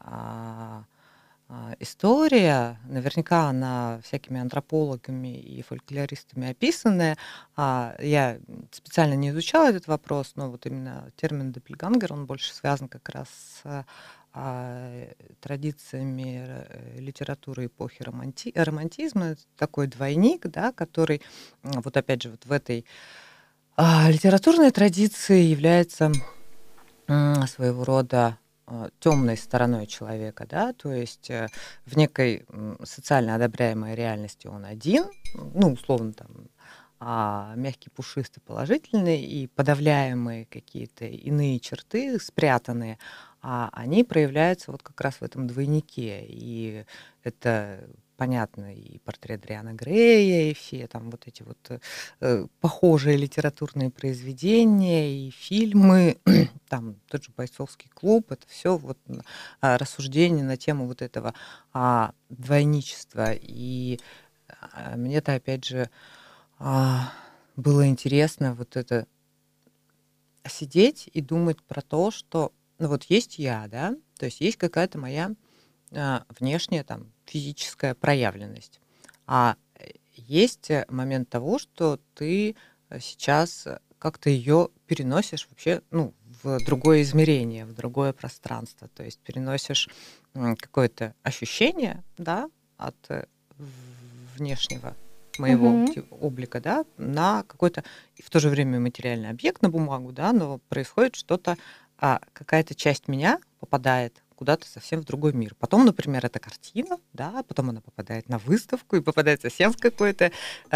история, наверняка она всякими антропологами и фольклористами описанная. Я специально не изучала этот вопрос, но вот именно термин «доппельгангер», он больше связан как раз с традициями литературы эпохи романтизма. Это такой двойник, да, который вот опять же вот в этой литературной традиции является своего рода темной стороной человека, да, то есть в некой социально одобряемой реальности он один, ну, условно там, мягкий, пушистый, положительный, и подавляемые какие-то иные черты, спрятанные, они проявляются вот как раз в этом двойнике. И это понятно и портрет Дриана Грея, и все там вот эти вот похожие литературные произведения, и фильмы, там тот же «Бойцовский клуб», это все вот рассуждения на тему вот этого двойничества. И мне-то, опять же, было интересно вот это сидеть и думать про то, что, ну вот есть я, да, то есть есть какая-то моя внешняя там физическая проявленность. Есть момент того, что ты сейчас как-то ее переносишь вообще, ну, в другое измерение, в другое пространство. То есть переносишь какое-то ощущение, да, от внешнего моего Мгм. облика, да, на какой-то и в то же время материальный объект, на бумагу, да, но происходит что-то, какая-то часть меня попадает куда-то совсем в другой мир. Потом, например, эта картина, да, потом она попадает на выставку и попадает совсем в какой-то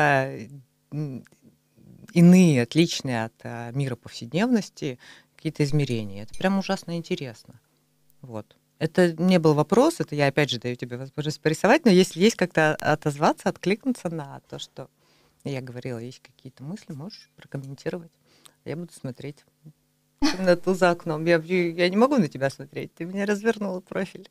иные, отличные от мира повседневности какие-то измерения. Это прям ужасно интересно. Вот. Это не был вопрос, это я опять же даю тебе возможность порисовать, но если есть как-то отозваться, откликнуться на то, что я говорила, есть какие-то мысли, можешь прокомментировать. Я буду смотреть в темноту за окном. Я не могу на тебя смотреть, ты меня развернула профиль.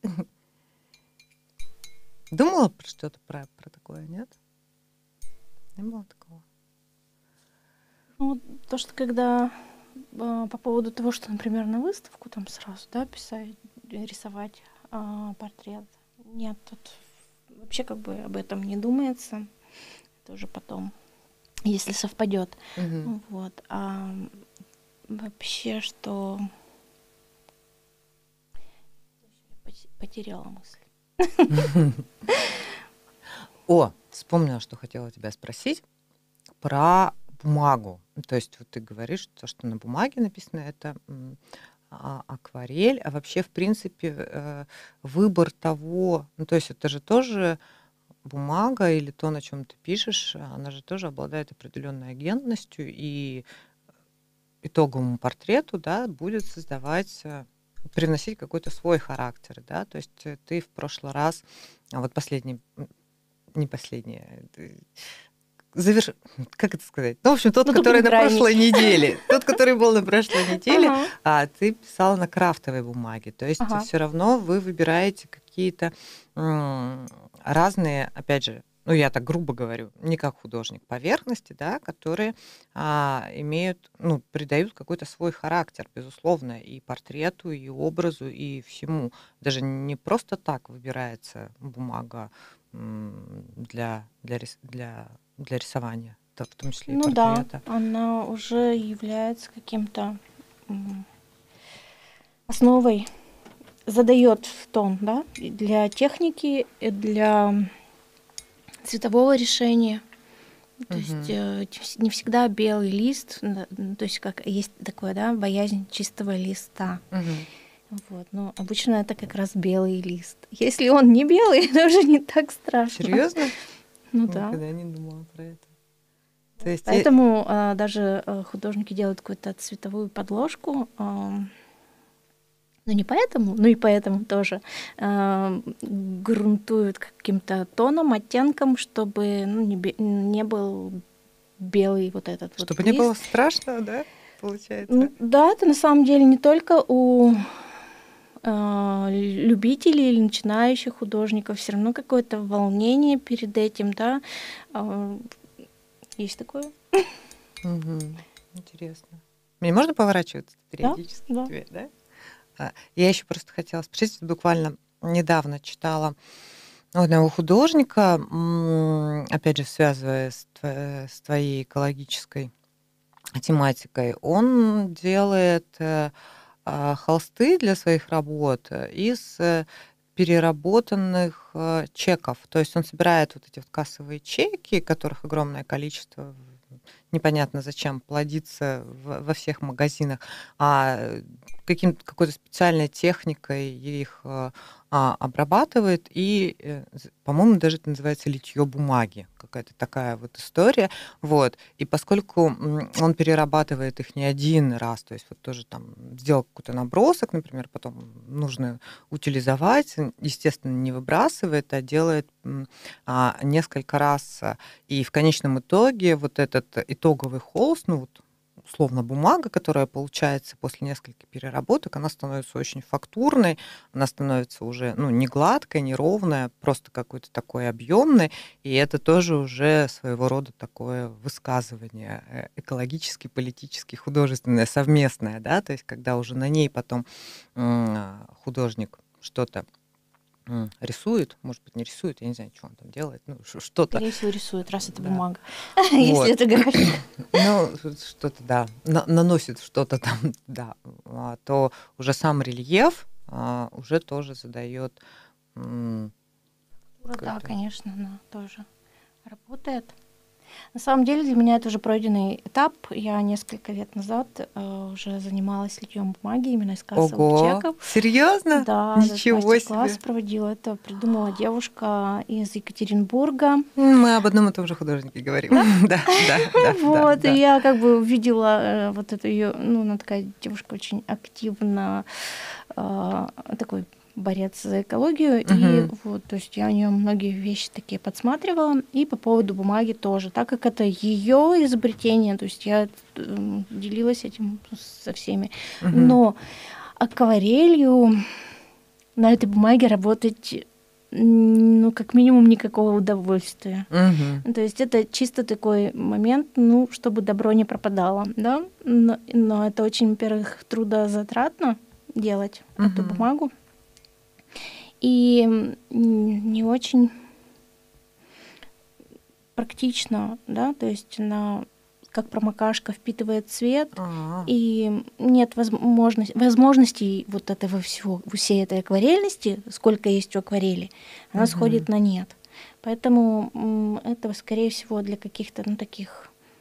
Думала про что-то про такое, нет? Не было такого. Ну, то, что когда по поводу того, что, например, на выставку там сразу, да, писать, рисовать портрет. Нет, тут вообще как бы об этом не думается. Это уже потом, если совпадет. Мгм. Вот. А вообще, что потеряла мысль. О, вспомнила, что хотела тебя спросить. про бумагу. То есть вот ты говоришь, то, что на бумаге написано, это акварель, а вообще, в принципе, выбор того, ну, то есть это же тоже бумага или то, на чем ты пишешь, она же тоже обладает определенной агентностью, и итоговому портрету, да, будет создавать, привносить какой-то свой характер, да, то есть ты в прошлый раз, вот последний, не последний, как это сказать? Ну, в общем, тот, Ну, который на крайний. прошлой неделе. Тот, который был на прошлой неделе, Ага. ты писала на крафтовой бумаге. То есть Ага. все равно вы выбираете какие-то разные, опять же, ну, я так грубо говорю, не как художник, поверхности, да, которые имеют, ну, придают какой-то свой характер, безусловно, и портрету, и образу, и всему. Даже не просто так выбирается бумага для рисования, в том числе и Ну да, портрета. она уже является каким-то основой, задает тон, да, и для техники, и для цветового решения. То есть не всегда белый лист, то есть как есть такое, да, боязнь чистого листа. Вот, но обычно это как раз белый лист. Если он не белый, это уже не так страшно. Серьезно? Ну да. Никогда не думала про это. То есть Поэтому даже художники делают какую-то цветовую подложку. Ну не поэтому, ну и поэтому тоже грунтуют каким-то тоном, оттенком, чтобы не был белый вот этот чтобы вот не лист. было страшно, да, получается? Ну, да, это на самом деле не только у любителей или начинающих художников, все равно какое-то волнение перед этим, да, есть такое. Интересно. Мне можно поворачиваться периодически Да. тебе, да? Я еще просто хотела спросить, буквально недавно читала у одного художника, опять же, связывая с твоей экологической тематикой, он делает холсты для своих работ из переработанных чеков. То есть он собирает вот эти вот кассовые чеки, которых огромное количество, непонятно зачем, плодится во всех магазинах, а какой-то специальной техникой их обрабатывает, и, по-моему, даже это называется литье бумаги, какая-то такая вот история. Вот. И поскольку он перерабатывает их не один раз, то есть вот тоже там сделал какой-то набросок, например, потом нужно утилизовать, естественно, не выбрасывает, а делает несколько раз. И в конечном итоге вот этот итоговый холст, ну вот условно бумага, которая получается после нескольких переработок, она становится очень фактурной, она становится уже, ну, не гладкой, не ровная, просто какой-то такой объемной, и это тоже уже своего рода такое высказывание экологически, политически, художественное, совместное, да, то есть когда уже на ней потом художник что-то рисует, может быть, не рисует, я не знаю, что он там делает, ну, что-то. Скорее всего, рисует, раз это Да. бумага, Вот. если это график. Ну, что-то, да, наносит что-то там, да, то уже сам рельеф уже тоже задает. Да, конечно, она тоже работает. На самом деле для меня это уже пройденный этап. Я несколько лет назад уже занималась литьем бумаги именно из кассовых чеков. Серьезно? Да, Ничего мастер-класс себе. проводила. Это придумала девушка из Екатеринбурга. Мы об одном и том же художнике говорим. Да, да. Вот, и я как бы увидела вот эту ее, ну, она такая девушка очень активно, такой борец за экологию, и вот, то есть я у нее многие вещи такие подсматривала, и по поводу бумаги тоже, так как это ее изобретение, то есть я делилась этим со всеми, но акварелью на этой бумаге работать, ну, как минимум, никакого удовольствия. То есть это чисто такой момент, ну, чтобы добро не пропадало, да, но это очень, во-первых, трудозатратно делать эту бумагу, и не очень практично, да, то есть она как промокашка впитывает свет, и нет возможностей вот этого всего, всей этой акварельности, сколько есть у акварели, она сходит на нет. Поэтому это, скорее всего, для каких-то, ну, таких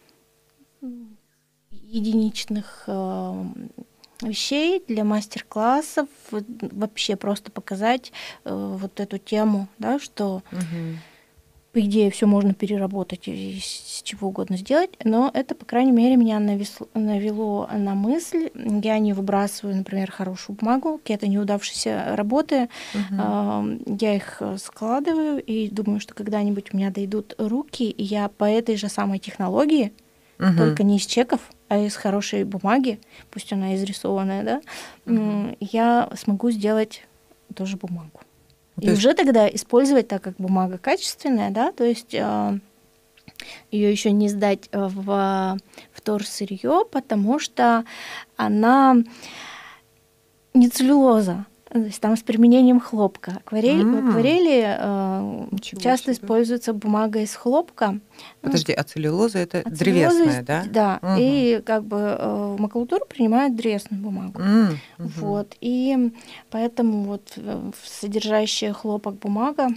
единичных вещей для мастер-классов, вообще просто показать вот эту тему, да, что по идее все можно переработать и с чего угодно сделать, но это, по крайней мере, меня навело на мысль. Я не выбрасываю, например, хорошую бумагу, какие-то неудавшиеся работы, я их складываю и думаю, что когда-нибудь у меня дойдут руки, и я по этой же самой технологии, только не из чеков, а из хорошей бумаги, пусть она изрисованная, да, я смогу сделать тоже бумагу. И уже тогда использовать, так как бумага качественная, да, то есть ее еще не сдать в вторсырье, потому что она не целлюлоза. То есть там с применением хлопка. В акварели часто используется бумага из хлопка. Подожди, а целлюлоза это древесная, да? Да, и как бы макулатура принимает древесную бумагу. Вот, и поэтому вот содержащая хлопок бумага,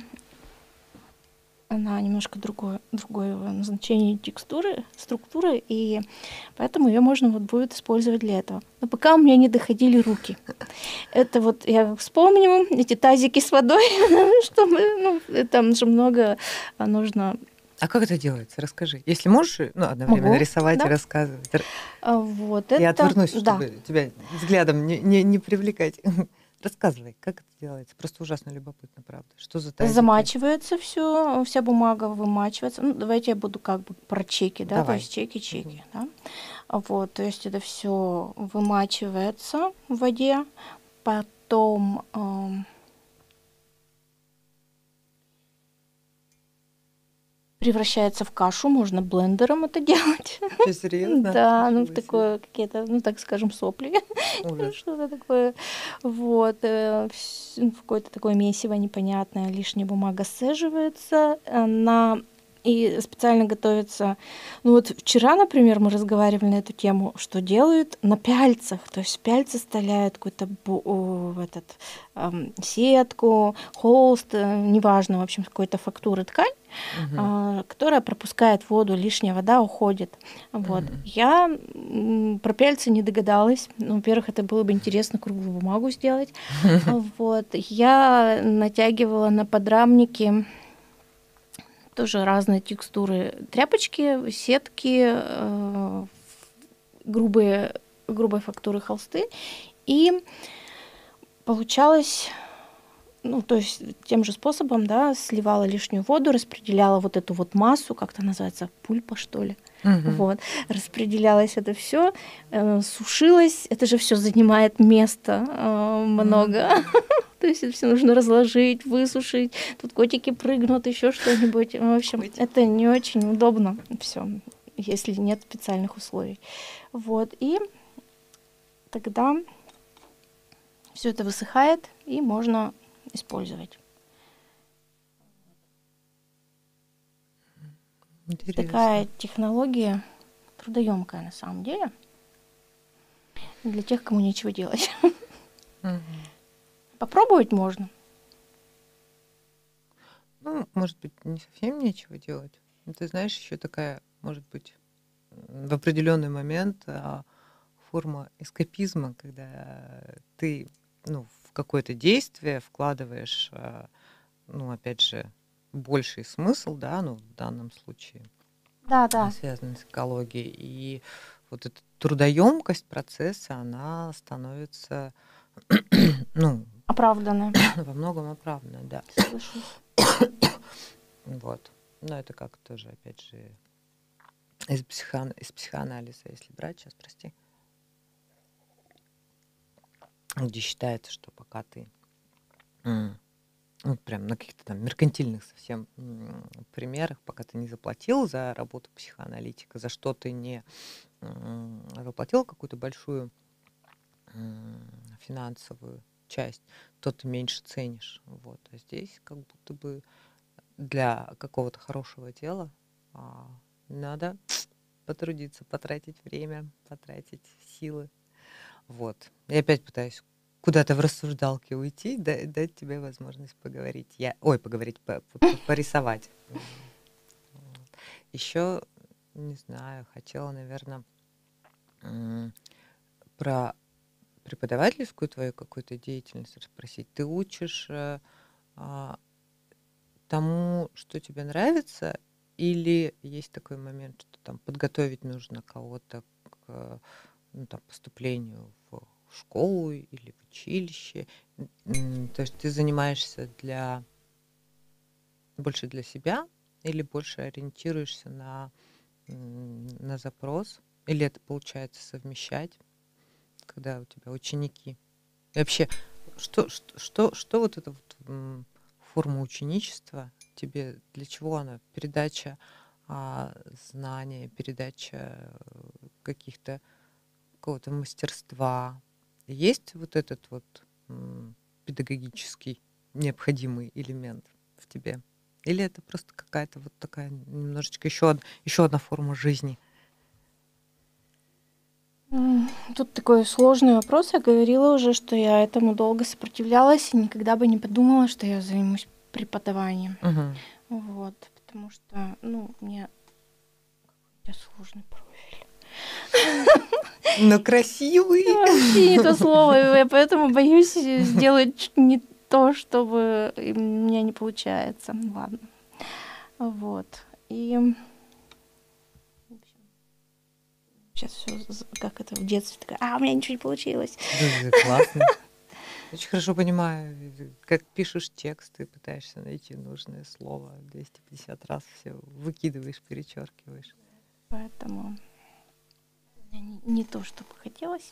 она немножко другое назначение текстуры, структуры, и поэтому ее можно вот будет использовать для этого. Но пока у меня не доходили руки. Это вот я вспомню эти тазики с водой, что там же много нужно. А как это делается? Расскажи. Если можешь, одновременно рисовать и рассказывать. Вот я отвернусь, чтобы тебя взглядом не привлекать. Рассказывай, как это делается. Просто ужасно любопытно, правда. Что за тазики? Замачивается все, вся бумага вымачивается. Давайте я буду как бы про чеки, да, то есть чеки, да. Вот, то есть это все вымачивается в воде, потом превращается в кашу, можно блендером это делать. Что, серьезно? Да, в такое какие-то, так скажем, сопли. Что-то такое. Вот. В какое-то такое месиво непонятное, лишняя бумага сцеживается. И специально готовится. Вот вчера, например, мы разговаривали на эту тему, что делают на пяльцах. То есть пяльцы вставляют какую-то сетку, холст, неважно, в общем, какой-то фактуры ткань, которая пропускает воду, лишняя вода уходит. Вот. Я про пяльцы не догадалась. Во-первых, это было бы интересно круглую бумагу сделать. Вот. Я натягивала на подрамники тоже разные текстуры тряпочки, сетки, грубой фактуры холсты. И получалось, то есть тем же способом, да, сливала лишнюю воду, распределяла вот эту вот массу, как-то называется, пульпа, что ли. Вот. Распределялось это все, сушилось. Это же все занимает места много. То есть это все нужно разложить, высушить. Тут котики прыгнут, еще что-нибудь. В общем, это не очень удобно все, если нет специальных условий. Вот. И тогда все это высыхает, и можно использовать. Интересно. Такая технология трудоемкая на самом деле. Для тех, кому нечего делать. Попробовать можно. Может быть, не совсем нечего делать. Ты знаешь, еще такая, может быть, в определенный момент форма эскапизма, когда ты в какое-то действие вкладываешь, опять же, больший смысл, да, в данном случае, связанный с экологией. И вот эта трудоемкость процесса, она становится, оправданная. Во многом оправданная, да. Соглашусь. Вот. Но это как тоже, опять же, из психоанализа, если брать, сейчас, прости, где считается, что пока ты прям на каких-то там меркантильных совсем примерах, пока ты не заплатил за работу психоаналитика, за что ты не заплатил какую-то большую финансовую часть, то ты меньше ценишь. Вот. А здесь как будто бы для какого-то хорошего дела надо потрудиться, потратить время, потратить силы. Вот. Я опять пытаюсь куда-то в рассуждалке уйти, дать тебе возможность поговорить. Порисовать. Еще, не знаю, хотела, наверное, м, про преподавательскую твою какую-то деятельность расспросить. Ты учишь а, тому, что тебе нравится, или есть такой момент, что там подготовить нужно кого-то к ну, там, поступлению в школу или в училище? То есть ты занимаешься больше для себя или больше ориентируешься на запрос? Или это получается совмещать, когда у тебя ученики? И вообще, что вот эта вот форма ученичества тебе, для чего она? Передача знания, передача каких-то какого-то мастерства. Есть вот этот вот педагогический необходимый элемент в тебе? Или это просто какая-то вот такая немножечко еще одна форма жизни? Тут такой сложный вопрос. Я говорила уже, что я этому долго сопротивлялась и никогда бы не подумала, что я займусь преподаванием. Мгм. Вот, потому что, ну, у меня сложный профиль. Но красивый. Вообще не то слово, я поэтому боюсь сделать не то, чтобы у меня не получается. Ладно. Вот. И сейчас все как это в детстве такая, у меня ничего не получилось. Да, классно. Очень хорошо понимаю, как пишешь текст, ты пытаешься найти нужное слово 250 раз, все выкидываешь, перечеркиваешь. Поэтому не то, что бы хотелось.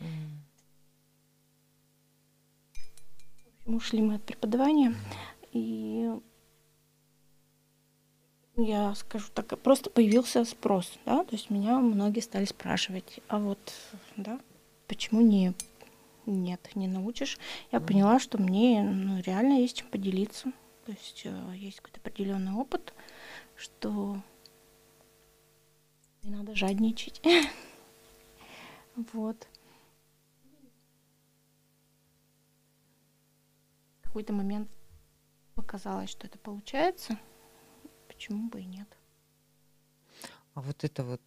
Ушли мы от преподавания, и я скажу так, просто появился спрос, да, то есть меня многие стали спрашивать, а вот, да, почему нет, не научишь? Я поняла, что мне реально есть чем поделиться, то есть есть какой-то определенный опыт, что не надо жадничать, вот. В какой-то момент показалось, что это получается, почему бы и нет. А вот это вот,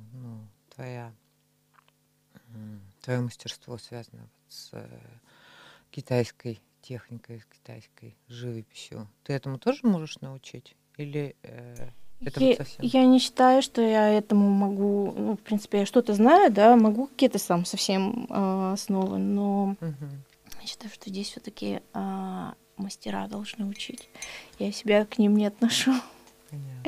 твое мастерство связано вот с китайской техникой, с китайской живописью. Ты этому тоже можешь научить? Или это вот совсем? Я не считаю, что я этому могу, в принципе, я что-то знаю, да, могу какие-то сам совсем основы, но я считаю, что здесь все-таки мастера должны учить. Я себя к ним не отношу. Понятно.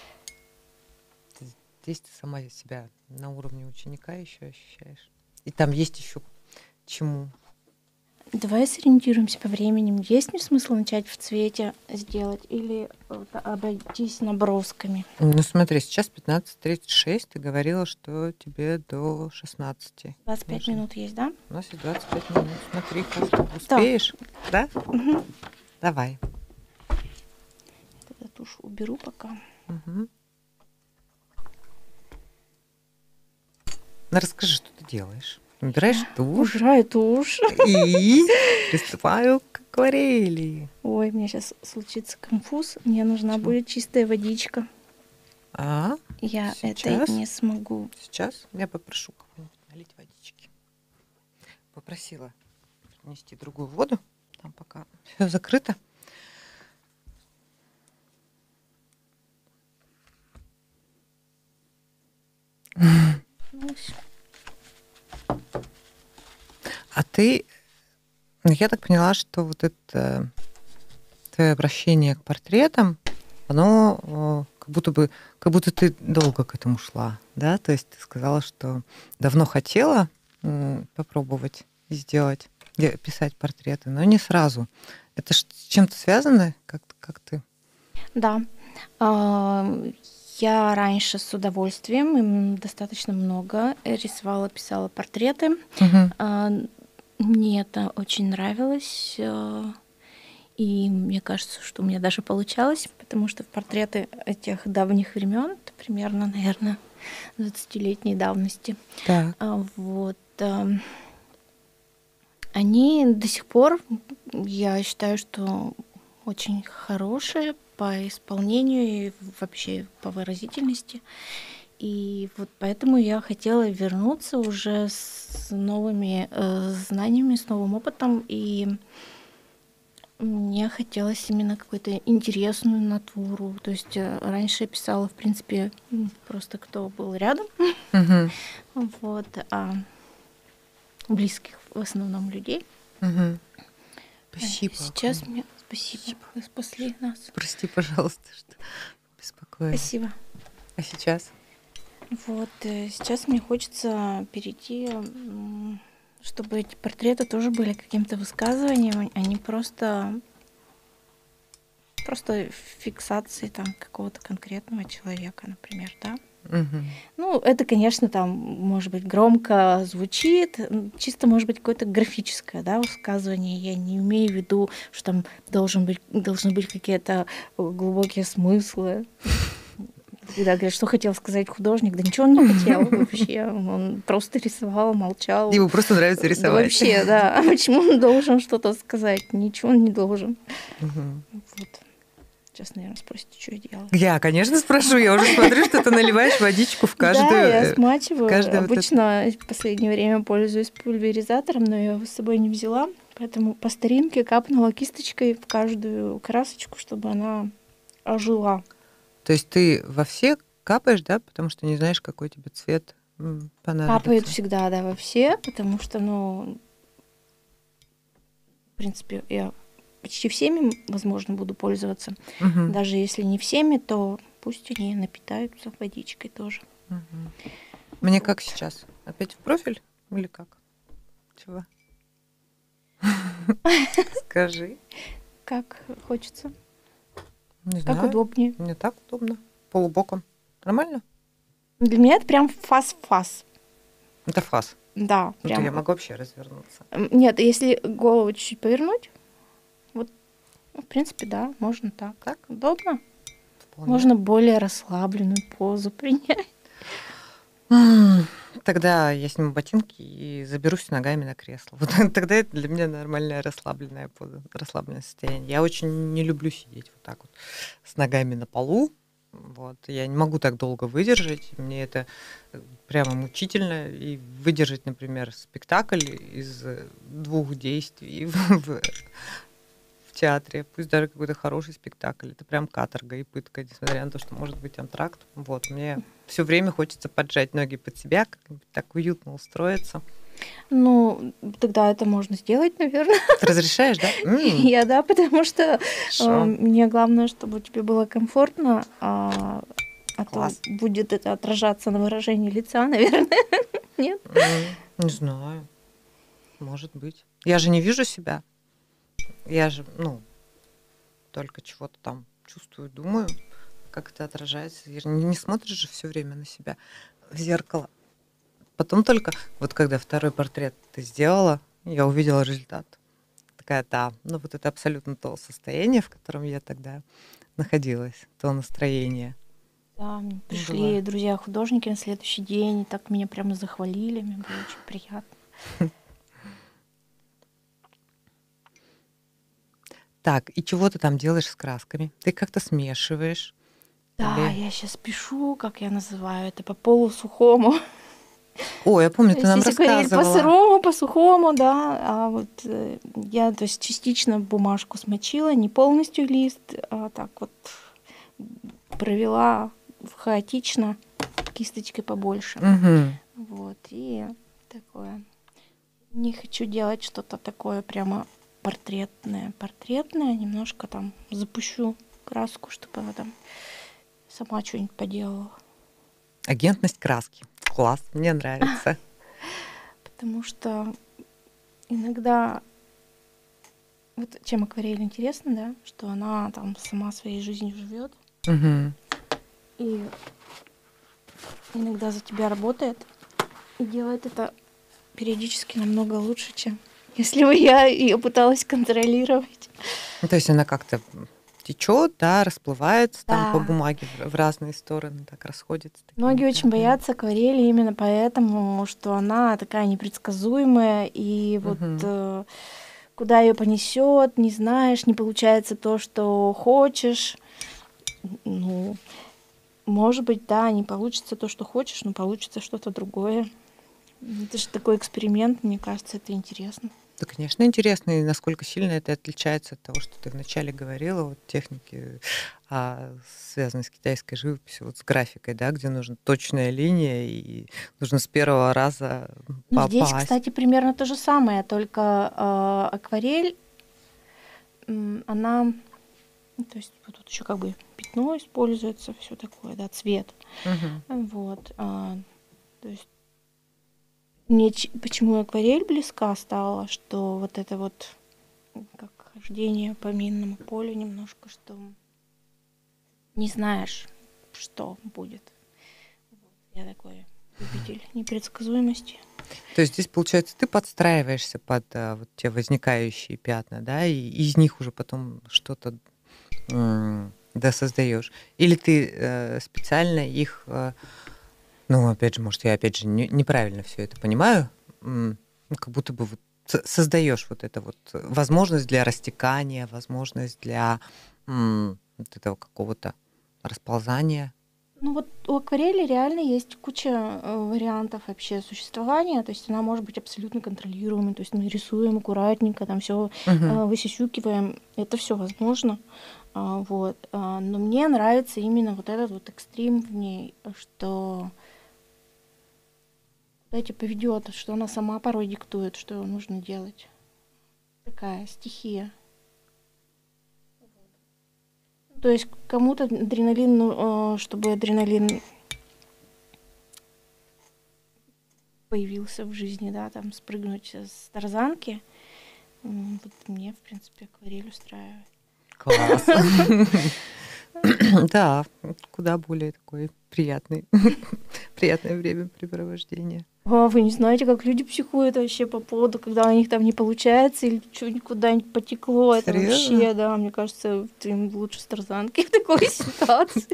Здесь ты сама себя на уровне ученика еще ощущаешь. И там есть еще чему. Давай сориентируемся по времени. Есть ли смысл начать в цвете сделать или обойтись набросками? Ну смотри, сейчас 15:36, ты говорила, что тебе до 16. 25 минут есть, да? У нас есть 25 минут. Смотри, как успеешь, да? Угу. Давай. Тогда тушь уберу пока. Угу. Ну, расскажи, что ты делаешь. Убираешь тушь. Убираю тушь. И приступаю к акварели. Ой, у меня сейчас случится конфуз. Мне нужна будет чистая водичка. Я сейчас? это не смогу. Сейчас я попрошу кого-нибудь налить водички. Попросила принести другую воду. Там пока все закрыто. А ты, я так поняла, что вот это твое обращение к портретам, оно как будто ты долго к этому шла, да? То есть ты сказала, что давно хотела попробовать сделать, писать портреты, но не сразу. Это с чем-то связано? Как ты? Да. Я раньше с удовольствием, им достаточно много рисовала, писала портреты. Угу. Мне это очень нравилось. И мне кажется, что у меня даже получалось, потому что портреты этих давних времен, примерно, наверное, 20-летней давности, Так. вот, они до сих пор, я считаю, что очень хорошие по исполнению и вообще по выразительности. И вот поэтому я хотела вернуться уже с новыми знаниями, с новым опытом. И мне хотелось именно какую-то интересную натуру. То есть раньше я писала, в принципе, просто кто был рядом, Мгм. вот, близких в основном людей. Мгм. Спасибо Сейчас огромное. мне спасибо, вы спасли нас. Прости, пожалуйста, что беспокоила. Спасибо. А сейчас? Вот сейчас мне хочется перейти, чтобы эти портреты тоже были каким-то высказыванием, а не просто фиксацией там какого-то конкретного человека, например, да. Мгм. Ну, это, конечно, там, может быть, громко звучит, чисто, может быть, какое-то графическое, да, высказывание. Я не имею в виду, что там должны быть какие-то глубокие смыслы. Когда говорят, что хотел сказать художник, да ничего он не хотел вообще. Он просто рисовал, молчал. Ему просто нравится Да рисовать. вообще, да. А почему он должен что-то сказать? Ничего он не должен. Мгм. Вот. Сейчас, наверное, спросите, что я делаю. Я, конечно, спрошу. Я уже смотрю, что ты наливаешь водичку в каждую. Да, я смачиваю. каждое вот это. Обычно в последнее время пользуюсь пульверизатором, но я его с собой не взяла. Поэтому по старинке капнула кисточкой в каждую красочку, чтобы она ожила. То есть ты во все капаешь, да, потому что не знаешь, какой тебе цвет понадобится. Капает всегда, да, во все, потому что, ну, в принципе, я почти всеми, возможно, буду пользоваться. Мгм. Даже если не всеми, то пусть они напитаются водичкой тоже. Мгм. Мне как сейчас? Опять в профиль или как? Чего? Скажи. Как хочется, Не как знаю. удобнее. Мне так удобно. Полубоком. Нормально? Для меня это прям фас-фас. Это фас. Да, Ну, то прям. я могу вообще развернуться. Нет, если голову чуть-чуть повернуть, вот, в принципе, да, можно так. Так? Удобно. Вполне. Можно более расслабленную позу принять. Тогда я сниму ботинки и заберусь ногами на кресло. Вот тогда это для меня нормальная расслабленная поза, расслабленное состояние. Я очень не люблю сидеть вот так вот с ногами на полу. Вот. Я не могу так долго выдержать. Мне это прямо мучительно. И выдержать, например, спектакль из 2 действий в театре, пусть даже какой-то хороший спектакль, это прям каторга и пытка, несмотря на то, что может быть антракт. Вот, мне все время хочется поджать ноги под себя, как-нибудь так уютно устроиться. Ну, тогда это можно сделать, наверное. Ты разрешаешь, да? Я да, потому что Хорошо. мне главное, чтобы тебе было комфортно, а то Класс. будет это отражаться на выражении лица, наверное. Нет? Не знаю. Может быть. Я же не вижу себя. Я же, только чего-то там чувствую, думаю, как это отражается. Я же не смотришь же все время на себя в зеркало. Потом только, вот когда второй портрет ты сделала, я увидела результат. Такая, да, вот это абсолютно то состояние, в котором я тогда находилась, то настроение. Да, пришли Было. друзья-художники на следующий день, и так меня прямо захвалили, мне было очень приятно. Так, и чего ты там делаешь с красками? Ты как-то смешиваешь? Да, Или- я сейчас пишу, как я называю это, по полусухому. О, я помню, То ты есть нам если говорить по рассказывала. сырому, по сухому, да, а вот я, то есть частично бумажку смочила, не полностью лист, а так вот провела хаотично, кисточкой побольше. Мгм. Вот, и такое. Не хочу делать что-то такое прямо портретное. Портретное, немножко там запущу краску, чтобы она там сама что-нибудь поделала. Агентность краски. Класс, мне нравится. Потому что иногда, вот чем акварель интересна, да, что она там сама своей жизнью живет, Мгм. и иногда за тебя работает, и делает это периодически намного лучше, чем если бы я ее пыталась контролировать. Ну, то есть она как-то течет, да, расплывается там по Да. бумаге в разные стороны, так расходится. такими Многие очень пятнами. боятся акварели именно поэтому, что она такая непредсказуемая, и вот Мгм. куда ее понесет, не знаешь, не получается то, что хочешь. Ну, может быть, да, не получится то, что хочешь, но получится что-то другое. Это же такой эксперимент, мне кажется, это интересно. Да, конечно, интересно, и насколько сильно это отличается от того, что ты вначале говорила, вот техники, связанные с китайской живописью, вот с графикой, да, где нужна точная линия, и нужно с первого раза Ну, здесь, попасть. кстати, примерно то же самое, только акварель, она, ну, то есть вот тут еще как бы пятно используется, все такое, да, цвет. Мгм. Вот. То есть мне почему акварель близка стала, что вот это вот как хождение по минному полю немножко, что не знаешь, что будет. Я такой любитель непредсказуемости. То есть здесь, получается, ты подстраиваешься под вот те возникающие пятна, да, и из них уже потом что-то досоздаешь. Или ты специально их, ну, опять же, может, я опять же неправильно все это понимаю, ну, как будто бы вот создаешь вот это вот возможность для растекания, возможность для вот этого какого-то расползания. Ну вот у акварели реально есть куча вариантов вообще существования, то есть она может быть абсолютно контролируемой, то есть мы рисуем аккуратненько, там все Мгм. высюсюкиваем, это все возможно, вот. Но мне нравится именно вот этот вот экстрим в ней, что куда тебя поведет, что она сама порой диктует, что нужно делать. Такая стихия. То есть кому-то адреналин, чтобы адреналин появился в жизни, да, там спрыгнуть с тарзанки. Вот мне, в принципе, акварель устраивает. Класс. Да, куда более такой приятный, приятное времяпрепровождение. Вы не знаете, как люди психуют вообще по поводу, когда у них там не получается или что-нибудь куда-нибудь потекло. Это Серьезно? вообще, да, мне кажется, им лучше с тарзанки в такой ситуации.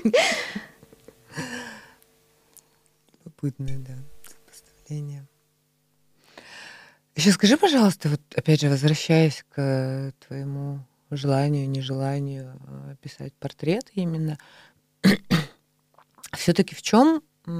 Любопытное, да, сопоставление. Еще скажи, пожалуйста, вот опять же, возвращаясь к твоему желанию, нежеланию писать портреты именно, все-таки в чем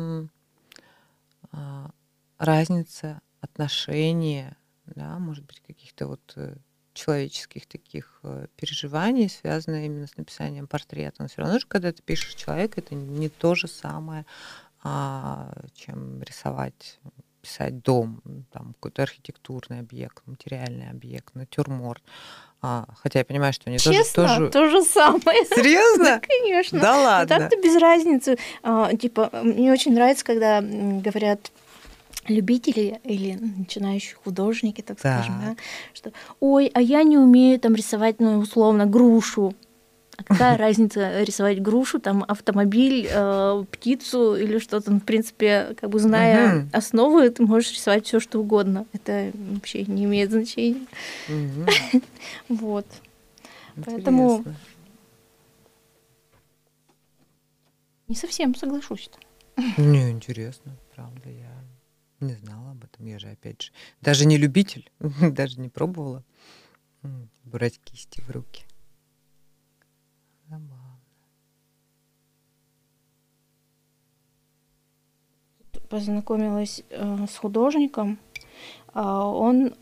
разница отношения, да, может быть, каких-то вот человеческих таких переживаний, связанных именно с написанием портрета. Но все равно же, когда ты пишешь человека, это не то же самое, чем рисовать, писать дом, там какой-то архитектурный объект, материальный объект, натюрморт. Хотя я понимаю, что они Честно, тоже... то же самое. Да, Серьезно? конечно. Да Но ладно. так-то без разницы. Типа, мне очень нравится, когда говорят любители или начинающие художники, так скажем, да, Так. что ой, а я не умею там рисовать, ну, условно, грушу. А какая разница рисовать грушу, там, автомобиль, птицу или что-то. Ну, в принципе, как бы зная Мгм. основы, ты можешь рисовать все что угодно. Это вообще не имеет значения. Мгм. Вот. Поэтому Интересно. не совсем соглашусь. Не, интересно, правда, я не знала об этом. Я же, опять же, даже не любитель, даже не пробовала брать кисти в руки. Забавно. Познакомилась с художником. Он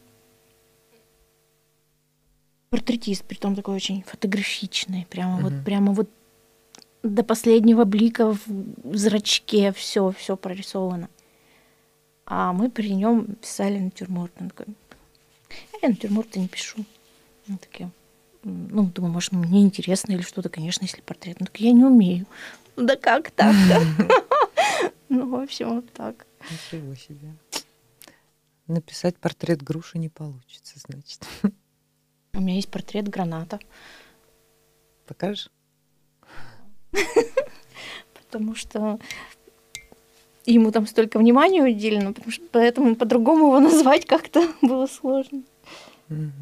портретист, притом такой очень фотографичный, Мгм. прямо вот до последнего блика в зрачке все прорисовано. А мы при нем писали натюрморт. Он такой, я натюрморты не пишу. Мы такие, ну, думаю, может, мне интересно или что-то, конечно, если портрет. Он такой, я не умею. Ну, да как так-то? Ну, в общем, вот так. Ничего себе. Написать портрет груши не получится, значит. У меня есть портрет граната, Покажешь? потому что ему там столько внимания уделено, потому что поэтому по-другому его назвать как-то было сложно. Мгм.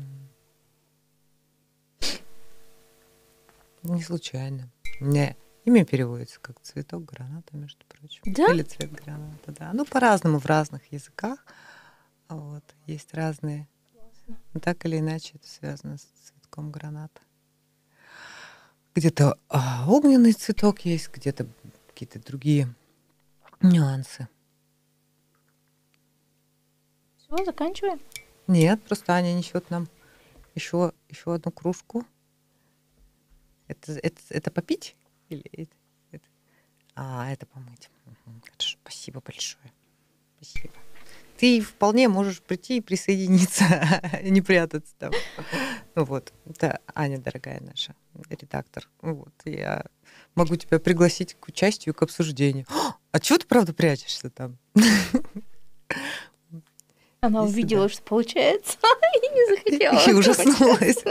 Не случайно. Не. Имя переводится как цветок граната, между прочим. Да? Или цвет граната, да. Ну, по-разному в разных языках. Вот. Есть разные. Но так или иначе это связано с цветком граната. Где-то огненный цветок есть, где-то какие-то другие нюансы. Все, заканчиваем. Нет, просто Аня несет нам еще одну кружку. Это попить? Или это? Это помыть. Хорошо, спасибо большое. Спасибо. Ты вполне можешь прийти и присоединиться, не прятаться там. Вот. Это Аня, дорогая наша редактор. Вот. Я могу тебя пригласить к участию, к обсуждению. А чего ты, правда, прячешься там? Она Иди увидела, сюда. что получается, и не захотела. И ужаснулась.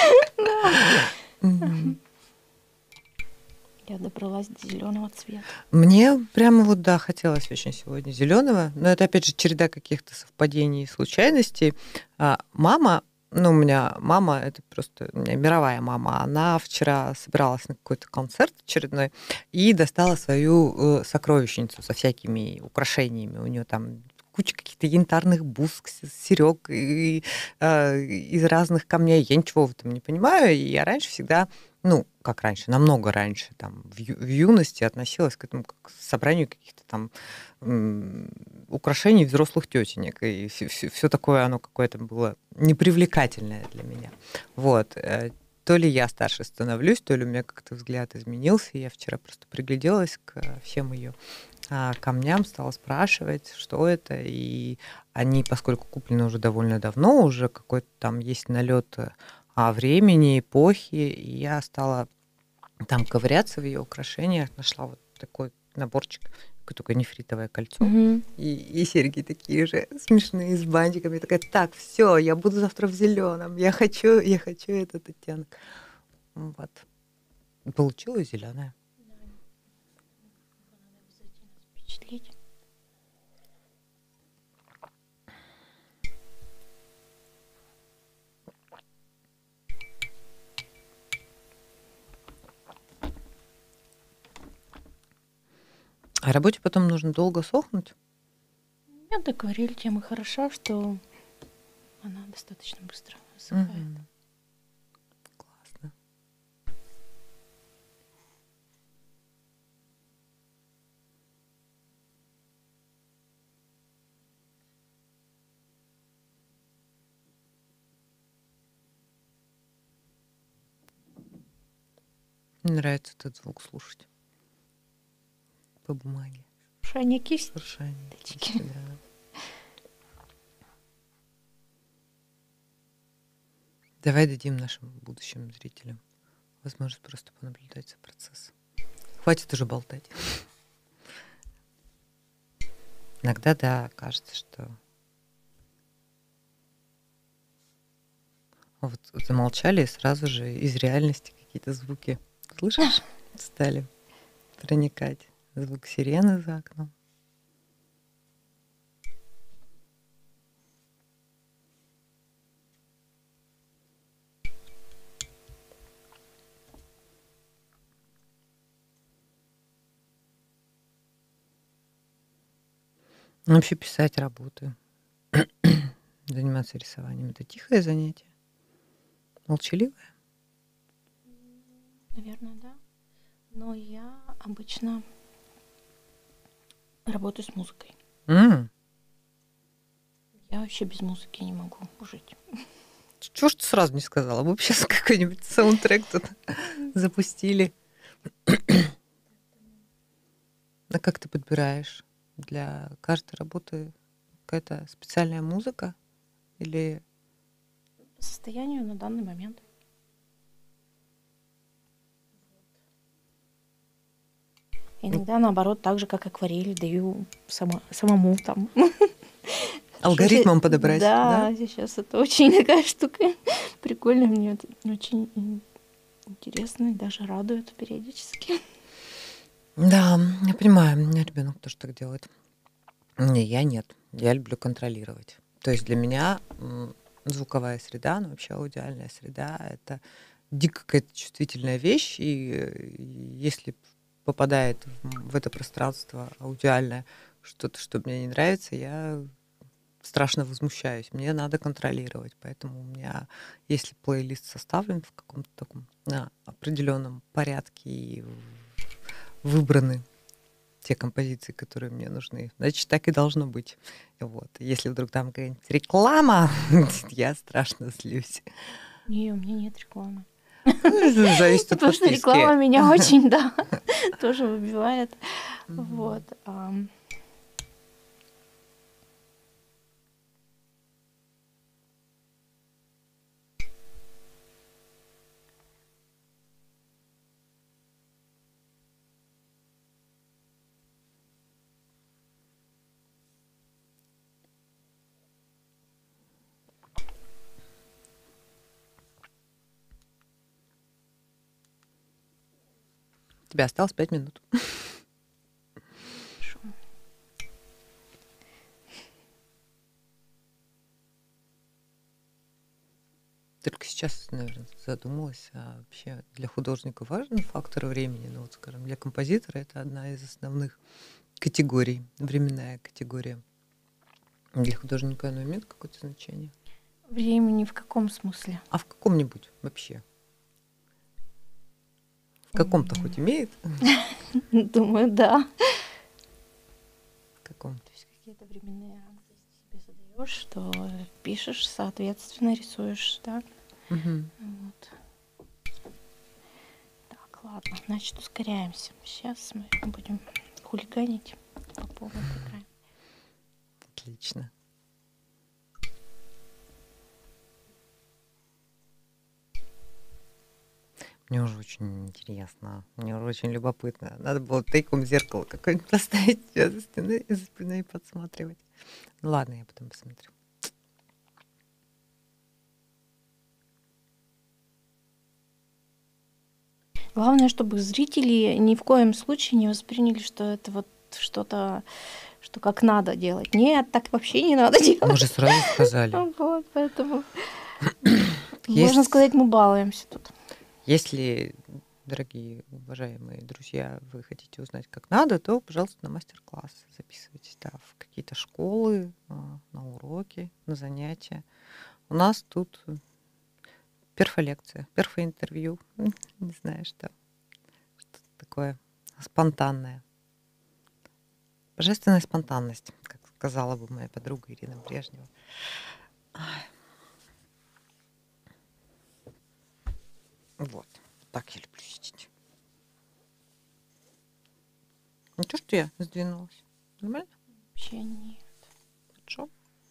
Я добралась до зеленого цвета. Мне прямо вот, да, хотелось очень сегодня зеленого, но это, опять же, череда каких-то совпадений и случайностей. Мама, ну, у меня мама, это просто у меня мировая мама, она вчера собиралась на какой-то концерт очередной и достала свою сокровищницу со всякими украшениями. У нее там куча каких-то янтарных бус, серег из разных камней. Я ничего в этом не понимаю, и я раньше всегда, ну, как раньше, намного раньше, там, в юности относилась к этому как к собранию каких-то там украшений взрослых тетенек. И все такое оно какое-то было непривлекательное для меня. Вот. То ли я старше становлюсь, то ли у меня как-то взгляд изменился. И я вчера просто пригляделась к всем ее камням, стала спрашивать, что это. И они, поскольку куплены уже довольно давно, уже какой-то там есть налет времени, эпохи, и я стала там ковыряться в ее украшениях, нашла вот такой наборчик, только нефритовое кольцо, и серьги такие же смешные с бантиками. Я такая, так, все, я буду завтра в зеленом, я хочу этот оттенок. Вот. Получилось зеленое. Впечатлить. А работе потом нужно долго сохнуть? Нет, договорили, тема хороша, что она достаточно быстро высыхает. Классно. Мне нравится этот звук слушать по бумаге. Шуршание кисти. Шуршание Датчики. кисти, да. Давай дадим нашим будущим зрителям возможность просто понаблюдать за процессом. Хватит уже болтать. Иногда, да, кажется, что вот замолчали, и сразу же из реальности какие-то звуки, слышишь, стали проникать. Звук сирены за окном. Вообще писать работаю. Заниматься рисованием. Это тихое занятие? Молчаливое? Наверное, да. Но я обычно работаю с музыкой. Я вообще без музыки не могу жить. Чего ж ты сразу не сказала? Мы бы сейчас какой-нибудь саундтрек тут запустили. А как ты подбираешь? Для каждой работы какая-то специальная музыка? Или... По состоянию на данный момент. Иногда, наоборот, так же, как акварель, даю самому там. Алгоритмом подобрать, да? Да, сейчас это очень такая штука прикольная, мне это очень интересно и даже радует периодически. Да, я понимаю, у меня ребенок тоже так делает. Не, я нет. Я люблю контролировать. То есть для меня звуковая среда, ну вообще аудиальная среда, это дико какая-то чувствительная вещь, и если попадает в это пространство аудиальное что-то, что мне не нравится, я страшно возмущаюсь. Мне надо контролировать. Поэтому у меня, если плейлист составлен в каком-то таком определенном порядке и выбраны те композиции, которые мне нужны. Значит, так и должно быть. Вот. Если вдруг там какая-нибудь реклама, я страшно злюсь. Не, у меня нет рекламы. Зависит от Просто реклама подписки. меня очень, да, тоже выбивает. Вот. У тебя осталось 5 минут. Хорошо. Только сейчас, наверное, задумалась, а вообще для художника важен фактор времени. Ну, вот, скажем, для композитора это одна из основных категорий, временная категория. Для художника оно имеет какое-то значение? Времени в каком смысле? А в каком-нибудь вообще? В каком-то хоть имеет? Думаю, да. В каком? То есть какие-то временные рамки себе задаешь, что пишешь, соответственно, рисуешь, да? Угу. Вот. Так, ладно, значит, ускоряемся. Сейчас мы будем хулиганить по полной программе. Отлично. Мне уже очень интересно, мне уже очень любопытно. Надо было тайком зеркало какое-нибудь поставить у тебя за спиной и подсматривать. Ну ладно, я потом посмотрю. Главное, чтобы зрители ни в коем случае не восприняли, что это вот что-то, что как надо делать. Нет, так вообще не надо делать. Мы же сразу сказали. Вот, поэтому, можно Есть, сказать, мы балуемся тут. если, дорогие, уважаемые друзья, вы хотите узнать, как надо, то, пожалуйста, на мастер-класс записывайтесь, да, в какие-то школы, на уроки, на занятия. У нас тут перфолекция, перфоинтервью, не знаю, что такое спонтанное. Божественная спонтанность, как сказала бы моя подруга Ирина Брежнева. Вот, так я люблю сидеть. Не то, что я сдвинулась. Нормально? Вообще нет. Хорошо.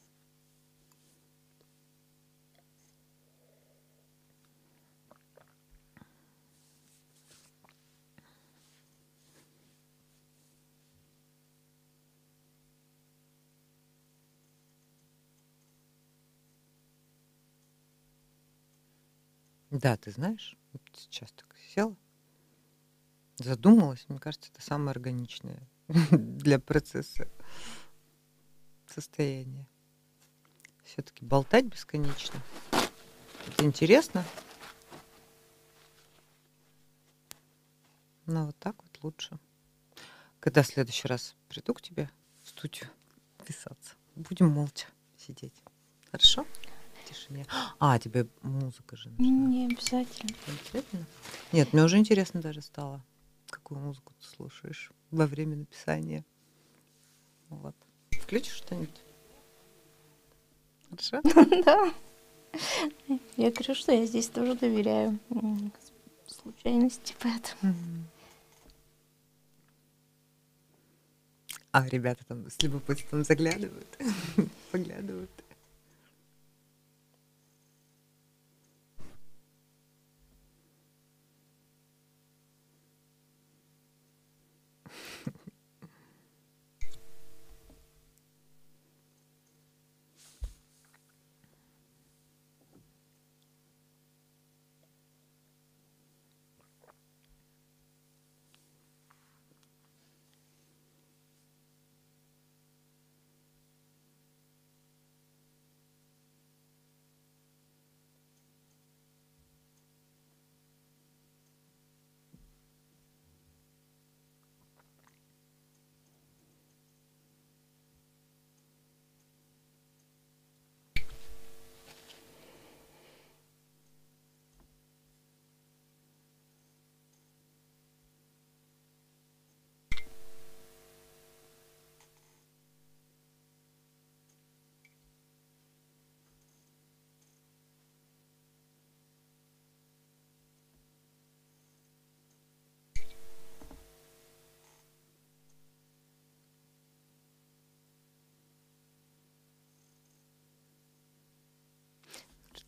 Да, ты знаешь, вот сейчас так села, задумалась. Мне кажется, это самое органичное для процесса состояние. Все-таки болтать бесконечно. Это интересно. Но вот так вот лучше. Когда в следующий раз приду к тебе в студию писаться, будем молча сидеть. Хорошо? В тишине. А, тебе музыка же нужна. Не обязательно. Не обязательно? Нет, мне уже интересно даже стало, какую музыку ты слушаешь во время написания. Вот. Включишь что-нибудь? Хорошо? Да. Я говорю, что я здесь тоже доверяю случайности, поэтому. А ребята там с любопытством заглядывают, поглядывают.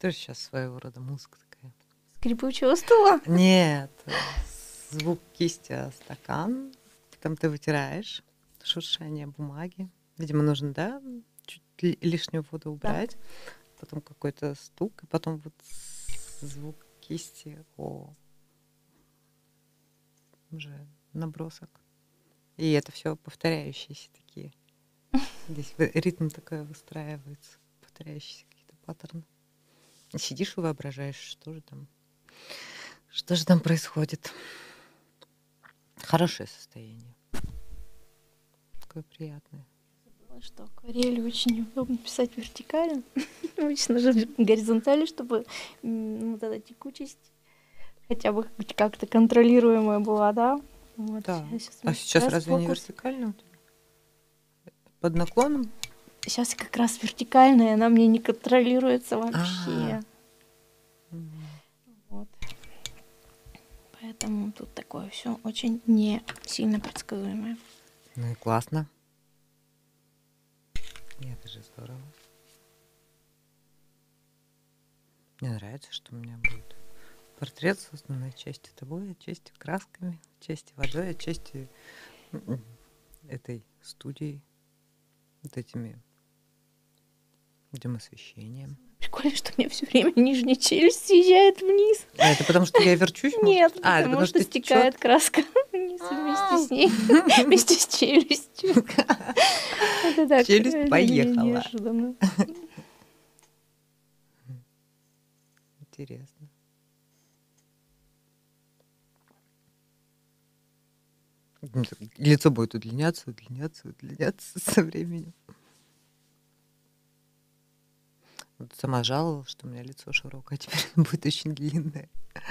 Тоже сейчас своего рода музыка такая. Скрипучего стула? Нет, звук кисти о стакан. Потом ты вытираешь, шуршание бумаги. Видимо, нужно, да, чуть лишнюю воду убрать. Потом какой-то стук, и потом вот звук кисти уже набросок. И это все повторяющиеся такие. Здесь ритм такой выстраивается, повторяющиеся какие-то паттерны. И сидишь и воображаешь, что же там происходит. Хорошее состояние. Такое приятное. Что акварель очень удобно писать вертикально. Обычно же горизонтали, чтобы вот эта текучесть хотя бы как-то контролируемая была, да? Вот. Да. А сейчас разве не вертикально у тебя? Под наклоном? Сейчас как раз вертикальная, она мне не контролируется вообще. Вот. Поэтому тут такое все очень не сильно предсказуемое. Ну и классно. И это же здорово. Мне нравится, что у меня будет портрет создан отчасти тобой, отчасти красками, отчасти водой, отчасти этой студией, вот этими демосвещением. Прикольно, что у меня все время нижняя челюсть съезжает вниз. А это потому, что я верчусь? Нет, потому что стекает краска вниз вместе с ней, вместе с челюстью. Челюсть поехала. Интересно. Лицо будет удлиняться со временем. Вот сама жаловалась, что у меня лицо широкое, а теперь оно будет очень длинное.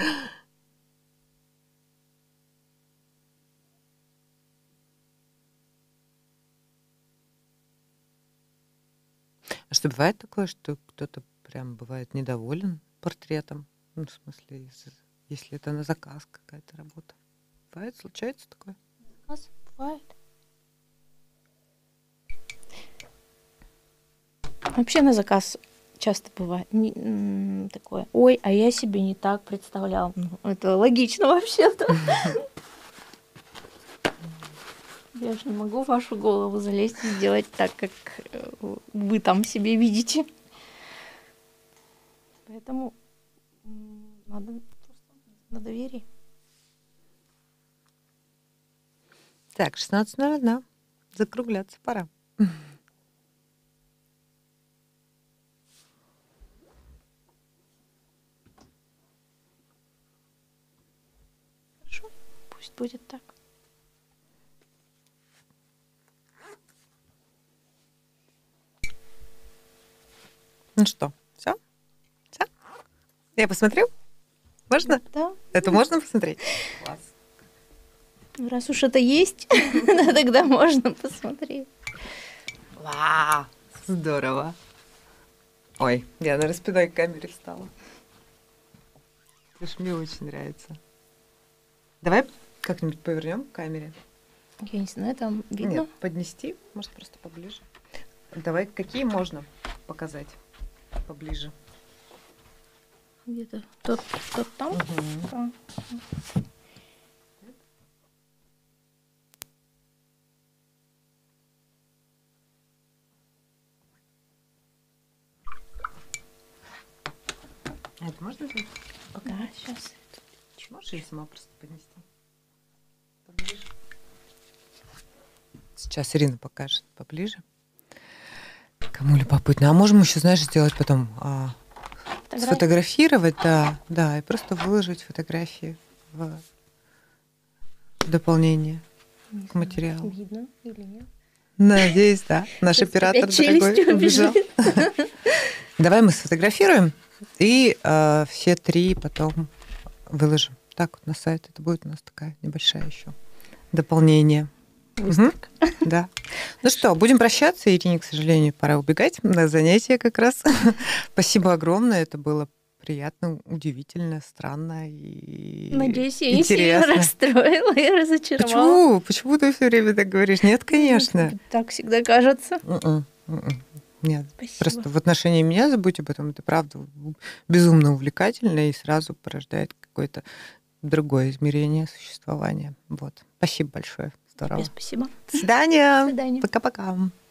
А что, бывает такое, что кто-то прям бывает недоволен портретом? Ну, в смысле, если это на заказ какая-то работа. Бывает, случается такое? Заказ бывает. Вообще на заказ часто бывает такое: ой, а я себе не так представлял. Ну, это логично вообще-то. Я же не могу в вашу голову залезть и сделать так, как вы там себе видите. Поэтому надо просто на доверие. Так, 16:01. Закругляться пора. Хорошо, пусть будет так. Ну что, все? Все? Я посмотрю? Можно? Да. Это можно посмотреть? Класс. Раз уж это есть, тогда можно посмотреть. Вау, здорово. Ой, я на спиной к камере встала. Это ж мне очень нравится. Давай как-нибудь повернем к камере. Я не знаю, там видно. Нет, поднести, может, просто поближе. Давай, какие можно показать поближе? Где-то тот там. Угу. А это можно здесь? Да, сейчас. Можешь ее сама просто поднести? Поближе. Сейчас Ирина покажет поближе. Кому любопытно. А можем еще, знаешь, сделать потом сфотографировать, да, и просто выложить фотографии в дополнение к материалу. Видно или нет? Надеюсь, да. Наш оператор дорогой убежал. Давай мы сфотографируем и все три потом выложим. Так вот на сайт. Это будет у нас такая небольшая еще дополнение. Выставка. Да. Ну что, будем прощаться. Ирине, к сожалению, пора убегать на занятия как раз. Спасибо огромное. Это было приятно, удивительно, странно и Надеюсь, я интересно. не сильно расстроила и разочаровала. Почему ты все время так говоришь? Нет, конечно. Так всегда кажется. Нет, Спасибо. просто в отношении меня забудь об этом. Это правда безумно увлекательно и сразу порождает какое-то другое измерение существования. Вот. Спасибо большое. Тебе Здорово. спасибо. До свидания. До свидания. Пока-пока.